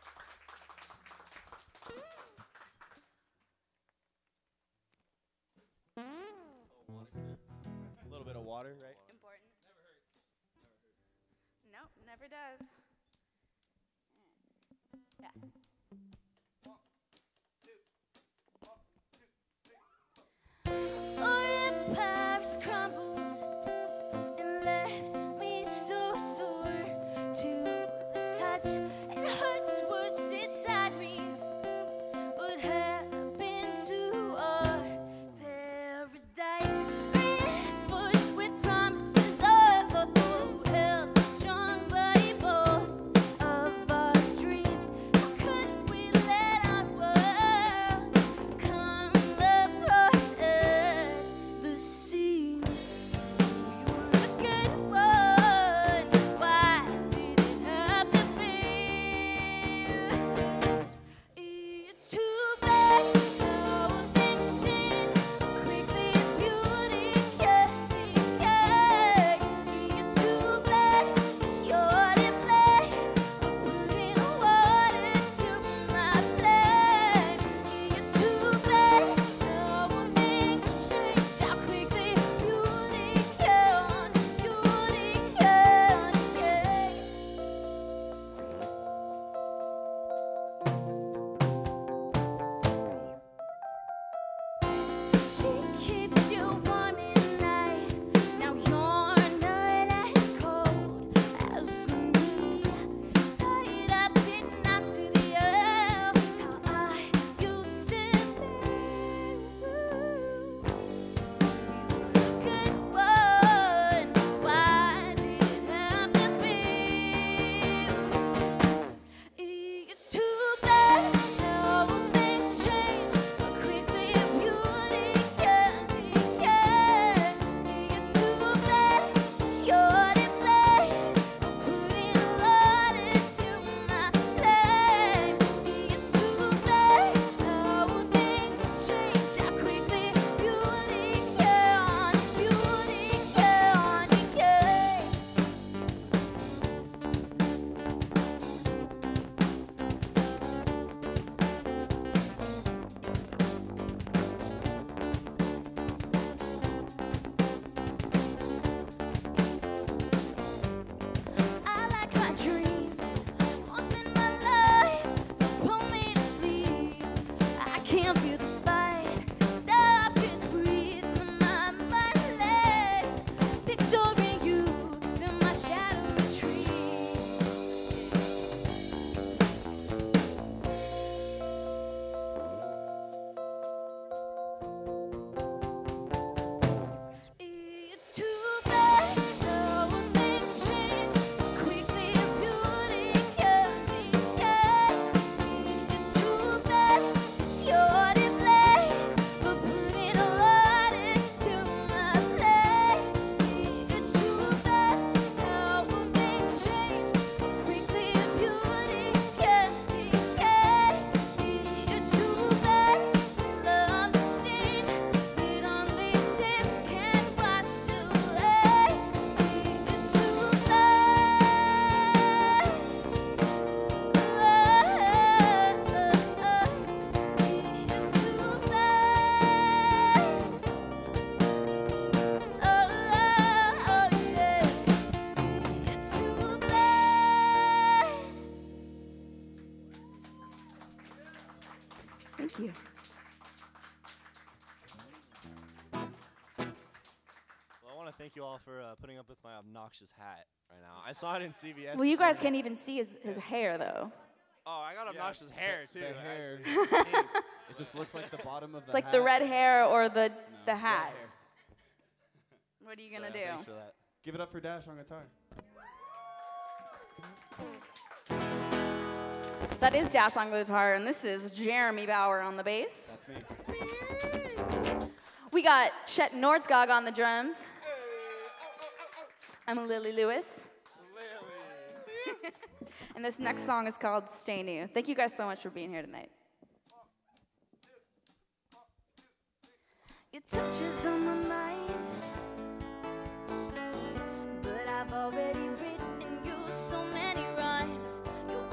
Speaker 3: A little bit of water, right?
Speaker 4: Important. Never hurts. Nope, never does. Yeah.
Speaker 5: Old Paris crumbled and left me so sore to the touch. It hurts worse inside me. What happened to our paradise? Reinforced with promises of gold, held strong by both of our dreams. How could we let our worlds come apart at the seams? We were a good one. Why did it have to be? It's too bad how things change quickly and beauty can decay. It's too bad it's your display of putting water to my flame. It's too bad how things change, how quickly beauty can, beauty can decay. She keeps you warm at night. Now you're not as cold as me. Tied up in knots to the earth. How I used to be. Good one. Why did it have to be? It's too bad how things change, how quickly beauty can decay. It's too bad it's your display of putting water to my flame. It's too bad how things change, how quickly beauty can, beauty can decay. I like my dreams more than my life, so pull me to sleep. I can't feel the fight, stop, just breathe. My mind lays, picturing you, then my shadow retreats. It's too bad how things change, how quickly beauty can decay. It's too bad it's your display for putting water to my flame. It's too bad how things change, how quickly beauty can decay. It's too bad love's a sin that only tears can wash away. It's too bad. It's too bad. Oh, yeah. It's too bad.
Speaker 4: Thank you.
Speaker 6: Well, I want to thank you all for uh, putting up with my obnoxious hat right now. I saw it in C V S.
Speaker 4: Well, you
Speaker 6: this
Speaker 4: guys
Speaker 6: morning.
Speaker 4: can't even see his, his hair, though.
Speaker 6: Oh, I got obnoxious hair too.
Speaker 7: The hair.
Speaker 6: actually.
Speaker 7: It just looks like the bottom of the
Speaker 4: It's like
Speaker 7: hat.
Speaker 4: the red hair or the, the
Speaker 7: red
Speaker 4: hat.
Speaker 7: hair.
Speaker 4: What are you
Speaker 6: So,
Speaker 4: going to
Speaker 6: yeah,
Speaker 4: do?
Speaker 6: Thanks for that.
Speaker 7: Give it up for Dash on guitar.
Speaker 4: That is Dash on guitar, and this is Jeremy Bauer on the bass.
Speaker 7: That's me.
Speaker 4: We got Chet Nordsgog on the drums. I'm Lily Lewis. And this next song is called Stay New. Thank you guys so much for being here tonight.
Speaker 5: Your touch is on my mind, but I've already written you so many rhymes. Your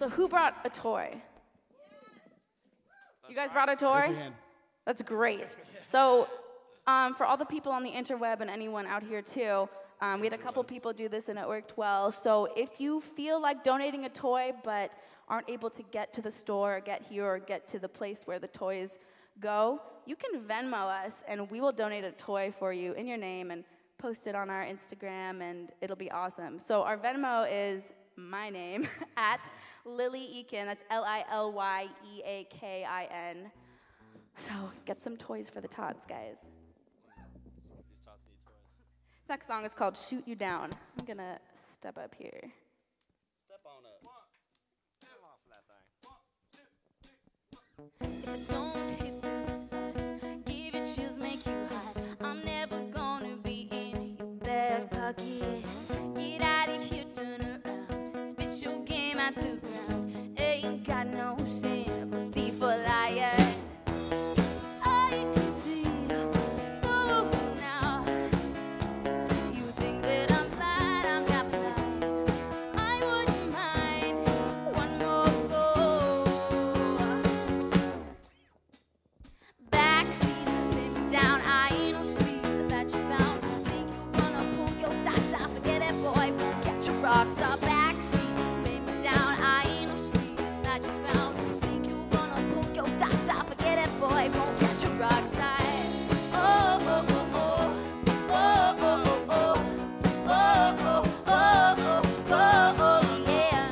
Speaker 4: So who brought a toy? You guys brought a toy?
Speaker 7: Raise your hand.
Speaker 4: That's great. So um, for all the people on the interweb and anyone out here too, um, we had a couple people do this and it worked well. So if you feel like donating a toy but aren't able to get to the store or get here or get to the place where the toys go, you can Venmo us and we will donate a toy for you in your name and post it on our Instagram and it'll be awesome. So our Venmo is my name, at Lily Eakin, that's L I L Y E A K I N. So get some toys for the tots, guys.
Speaker 6: These tots need toys.
Speaker 4: This next song is called Shoot You Down. I'm gonna step up here.
Speaker 6: Step on up. Get off of that thing.
Speaker 5: If I don't hit the spot, give it chills, make you hot. I'm never gonna be in your back pocket. Get out of here, turn around, spit your game at the ground. Ain't got no sympathy for liars. I can see through now. You think that I'm blind, I'm not blind. I wouldn't mind one more go. Backseat, lay me down, I ain't no sleeves that you found. Think you're gonna pull your socks off, forget it, boy, get your rocks up. Backseat, lay me down, I ain't no sleeves that you found. Think you're gonna pull your socks off, forget it, boy, won't get your rocks off. Oh, oh, oh, oh, oh, oh, oh, oh, oh, oh, oh, oh, oh, yeah.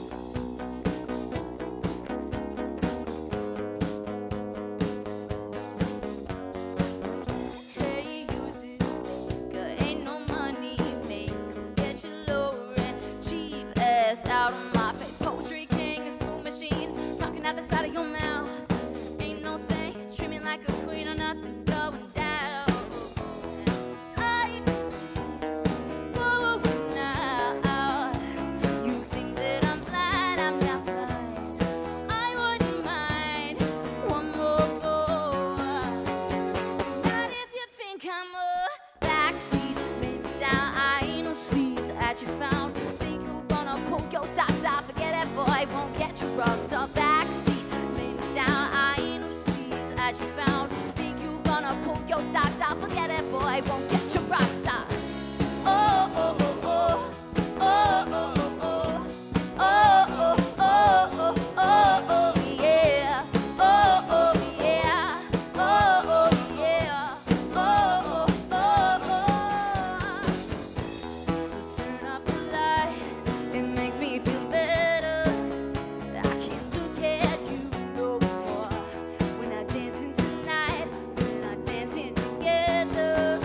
Speaker 5: Hey, use it, 'cause ain't no money made. Get your low rent, cheap ass out of my face. Poetry king, a smooth machine, talking out the side of your mouth. Ain't no thing, treat me like a queen or nothing's going down. I can see through now. You think that I'm blind, I'm not blind. I wouldn't mind one more go. Not if you think I'm a backseat, lay me down, I ain't no sleeves that you found. Think you're gonna pull your socks off, forget it, boy, won't get your rocks off. Backseat, lay me down, I ain't no sleeves that you found. Think you're gonna pull your socks off, forget it, boy, won't get your rocks off. Oh, oh, oh, oh, oh, oh, oh, oh, oh, oh, oh, oh, oh, yeah. Oh, oh, yeah. Oh, oh, yeah. Oh, oh, oh, oh. So turn off the lights, it makes me feel better. I can't look at you no more. We're not dancing tonight, we're not dancing together.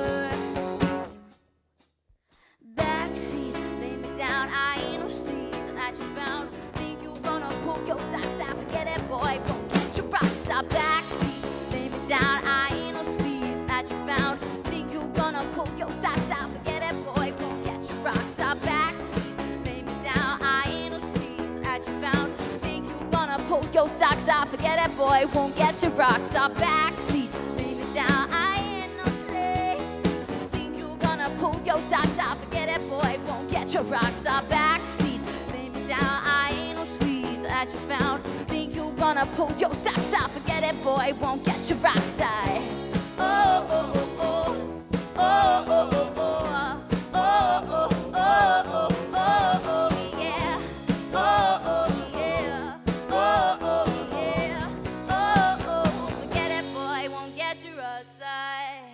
Speaker 5: Backseat, lay me down, I ain't no sleeves that you found. Think you're gonna pull your socks off, forget it, boy, won't get your rocks off. Backseat, lay me down, I ain't no sleeves that you found. Think you're gonna pull your socks off, forget it, boy, won't get your rocks off. Backseat, lay me down, I ain't no sleeves that you found. Think you're gonna pull your socks off, forget it, boy, won't get your rocks off. Backseat, lay me down, I ain't no sleeves. Think you're gonna pull your socks off, forget it, boy, won't get your rocks off. Backseat, lay me down, I ain't no sleeves that you found. Think you're gonna pull your socks off, forget it, boy, won't get your rocks off. Oh, oh, oh, oh, oh, oh, oh, oh, oh, oh, oh, oh, oh, yeah. Oh, oh, yeah. Oh, oh, yeah. Oh, oh, forget it, boy, won't get your rocks off.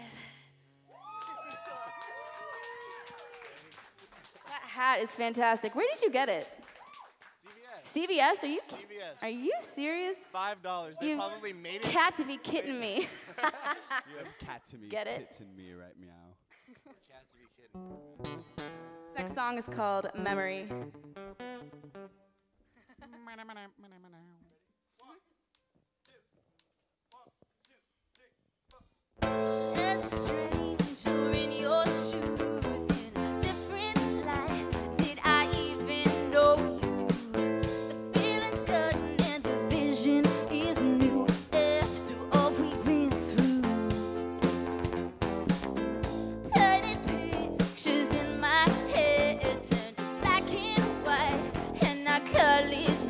Speaker 4: That hat is fantastic. Where did you get it?
Speaker 6: C V S.
Speaker 4: C V S? Are you?
Speaker 6: C V S.
Speaker 4: Are you serious?
Speaker 6: Five dollars. They
Speaker 4: You
Speaker 6: probably made it.
Speaker 4: Cat to be kidding me.
Speaker 7: You have cat to me.
Speaker 4: Get it?
Speaker 7: Kit to me, right? Meow.
Speaker 6: Has to be kidding.
Speaker 4: This next song is called Memory.
Speaker 5: As a stranger in your shoes, in a different light, did I even know you? The feeling's cutting and the vision is new after all we've been through. Painted pictures in my head turn to black and white, and our colors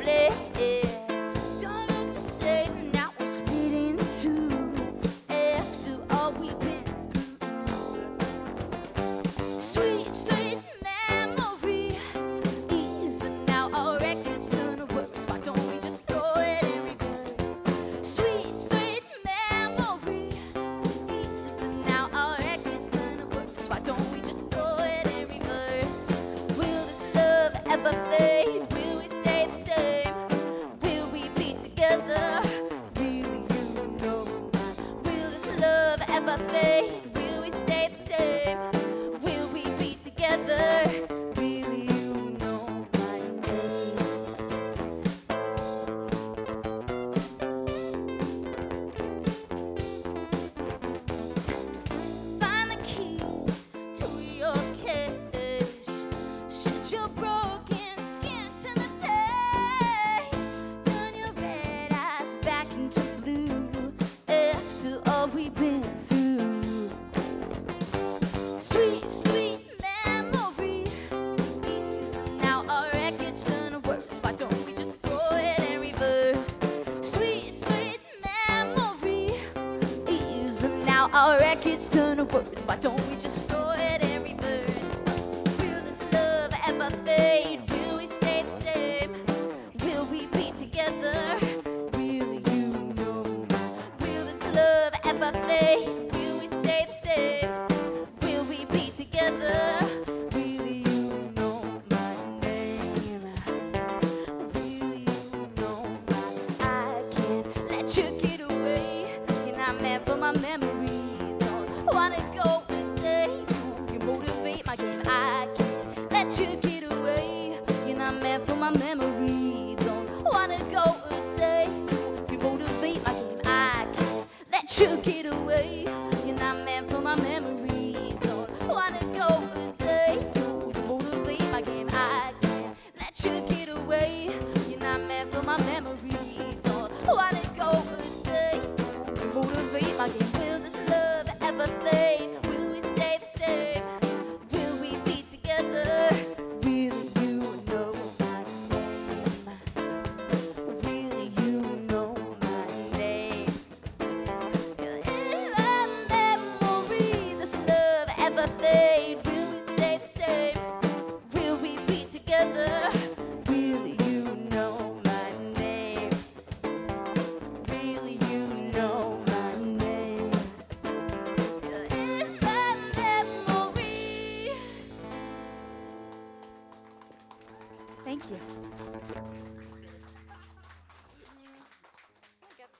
Speaker 5: All our records turn to words. Why don't we just throw it in reverse? Will this love ever fade? Will we stay the same? Will we be together? Will you know? Will this love ever fade? Will we stay the same? Will we be together? Will you know my name? Will you know my I can't let you get away. You're not meant for my memory. Don't wanna go today. You motivate my game. I can't let you get away. You're not meant for my memory. Don't wanna go today. You motivate my game. I can't let you get away. You're not meant for my memory. Don't wanna go today. You motivate my game. I can't let you get away. You're not meant for my memory. Don't wanna go today. You motivate my game. Will this love ever fade? Will we stay the same? Will we be together? Will you know my name? Will you know my name? In my memory, this love ever fade? Will we stay the same? Will we be together? Will you know my name? Will you know my name? In my memory.
Speaker 4: Thank you.
Speaker 6: Water?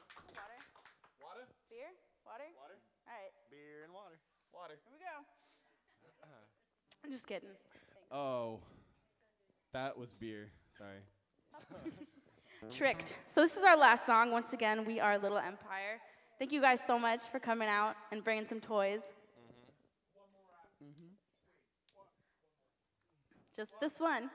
Speaker 4: Beer? Water?
Speaker 6: Water?
Speaker 4: All right,
Speaker 6: Beer and water. Water.
Speaker 4: here we go. I'm just kidding.
Speaker 7: Oh, that was beer. Sorry.
Speaker 4: Tricked. So this is our last song. Once again, we are Little Empire. Thank you guys so much for coming out and bringing some toys. Just this one.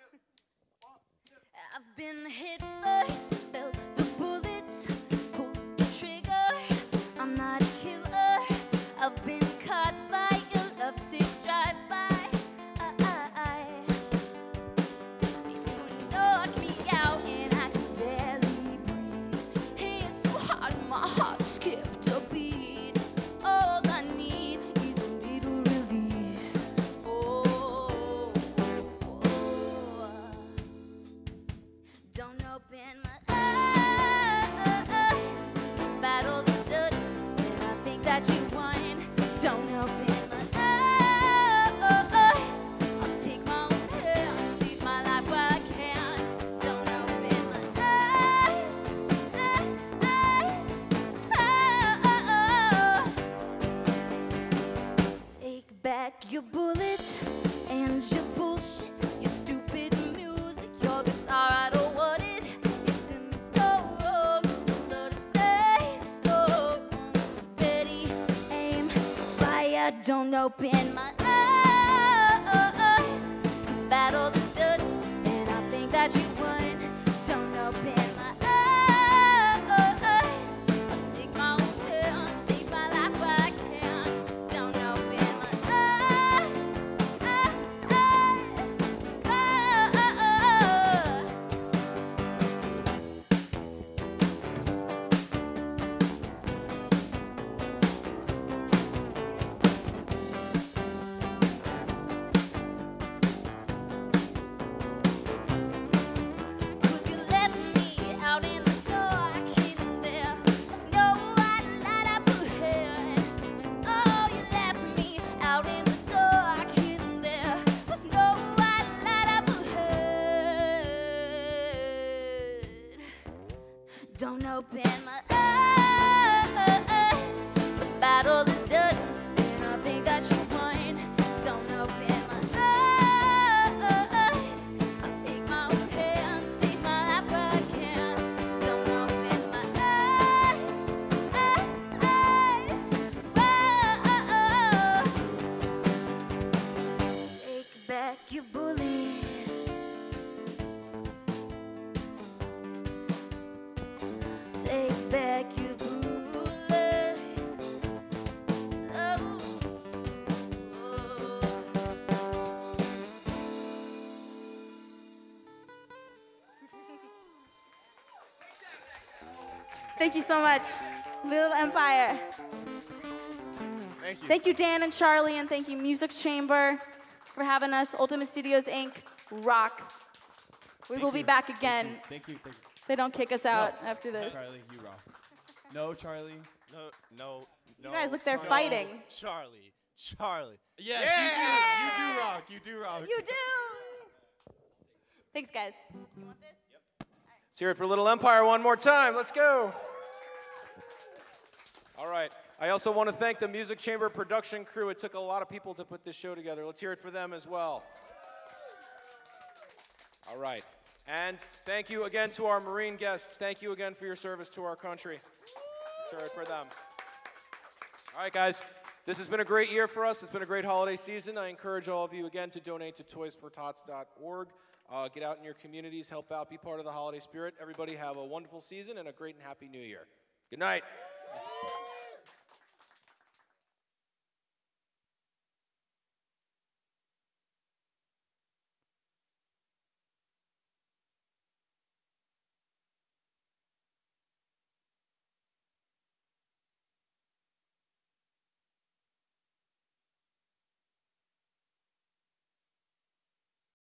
Speaker 5: I've been hit first, felt the bullets, pulled the trigger. I'm not a killer. I've been caught by your lovesick drive-by. I, I, I. You knocked me out and I can barely breathe. Hit so hard my heart skipped a beat. All I need is a little release. Oh, oh, oh. Don't open my eyes. Battle is done, and I think that you won. Don't open my eyes. I'll take my own hand, save my life while I can. Don't open my eyes. eyes. Take back your bullets and your bullshit, your stupid music, your guitar. I don't want it. You did me so wrong. Lord, thanks so ready, aim, fire. Don't open my eyes. Battle is done, and I think that you won. Don't open my eyes. I'll take my own hand, save my life while I can. Don't open my eyes. Cause you left me out in the dark, hidden there. There's no white light up ahead. Oh, you left me out in the dark, hidden there. There's no white light up ahead. Don't open my eyes. The battle is done, and I think that you won. Don't open my eyes. I'll take my own hand, save my life where I can. Don't open my eyes. eyes. Whoa. Take back your bullies. Take back your bullet. Oh, oh.
Speaker 4: Thank you so much, Little Empire.
Speaker 6: Thank you.
Speaker 4: Thank you, Dan and Charlie, and thank you, Music Chamber, for having us. Ultimate Studios, Incorporated rocks. We
Speaker 7: Thank
Speaker 4: will be
Speaker 7: you.
Speaker 4: back again.
Speaker 7: Thank you. Thank you.
Speaker 4: They don't kick us out after this.
Speaker 7: Charlie, you rock. No, Charlie.
Speaker 6: No, no, no.
Speaker 4: You guys look, they're
Speaker 6: no,
Speaker 4: fighting.
Speaker 6: Charlie, Charlie.
Speaker 7: Yes,
Speaker 6: Yeah!
Speaker 7: you do. You do rock. You do rock.
Speaker 4: You do. Thanks, guys. You want this?
Speaker 1: Let's hear it for Little Empire one more time. Let's go. All right. I also want to thank the Music Chamber production crew. It took a lot of people to put this show together. Let's hear it for them as well. All right. And thank you again to our Marine guests. Thank you again for your service to our country. Let's hear it for them. All right, guys. This has been a great year for us. It's been a great holiday season. I encourage all of you again to donate to toys for tots dot org. Uh, get out in your communities, help out, be part of the holiday spirit. Everybody have a wonderful season and a great and happy new year. Good night.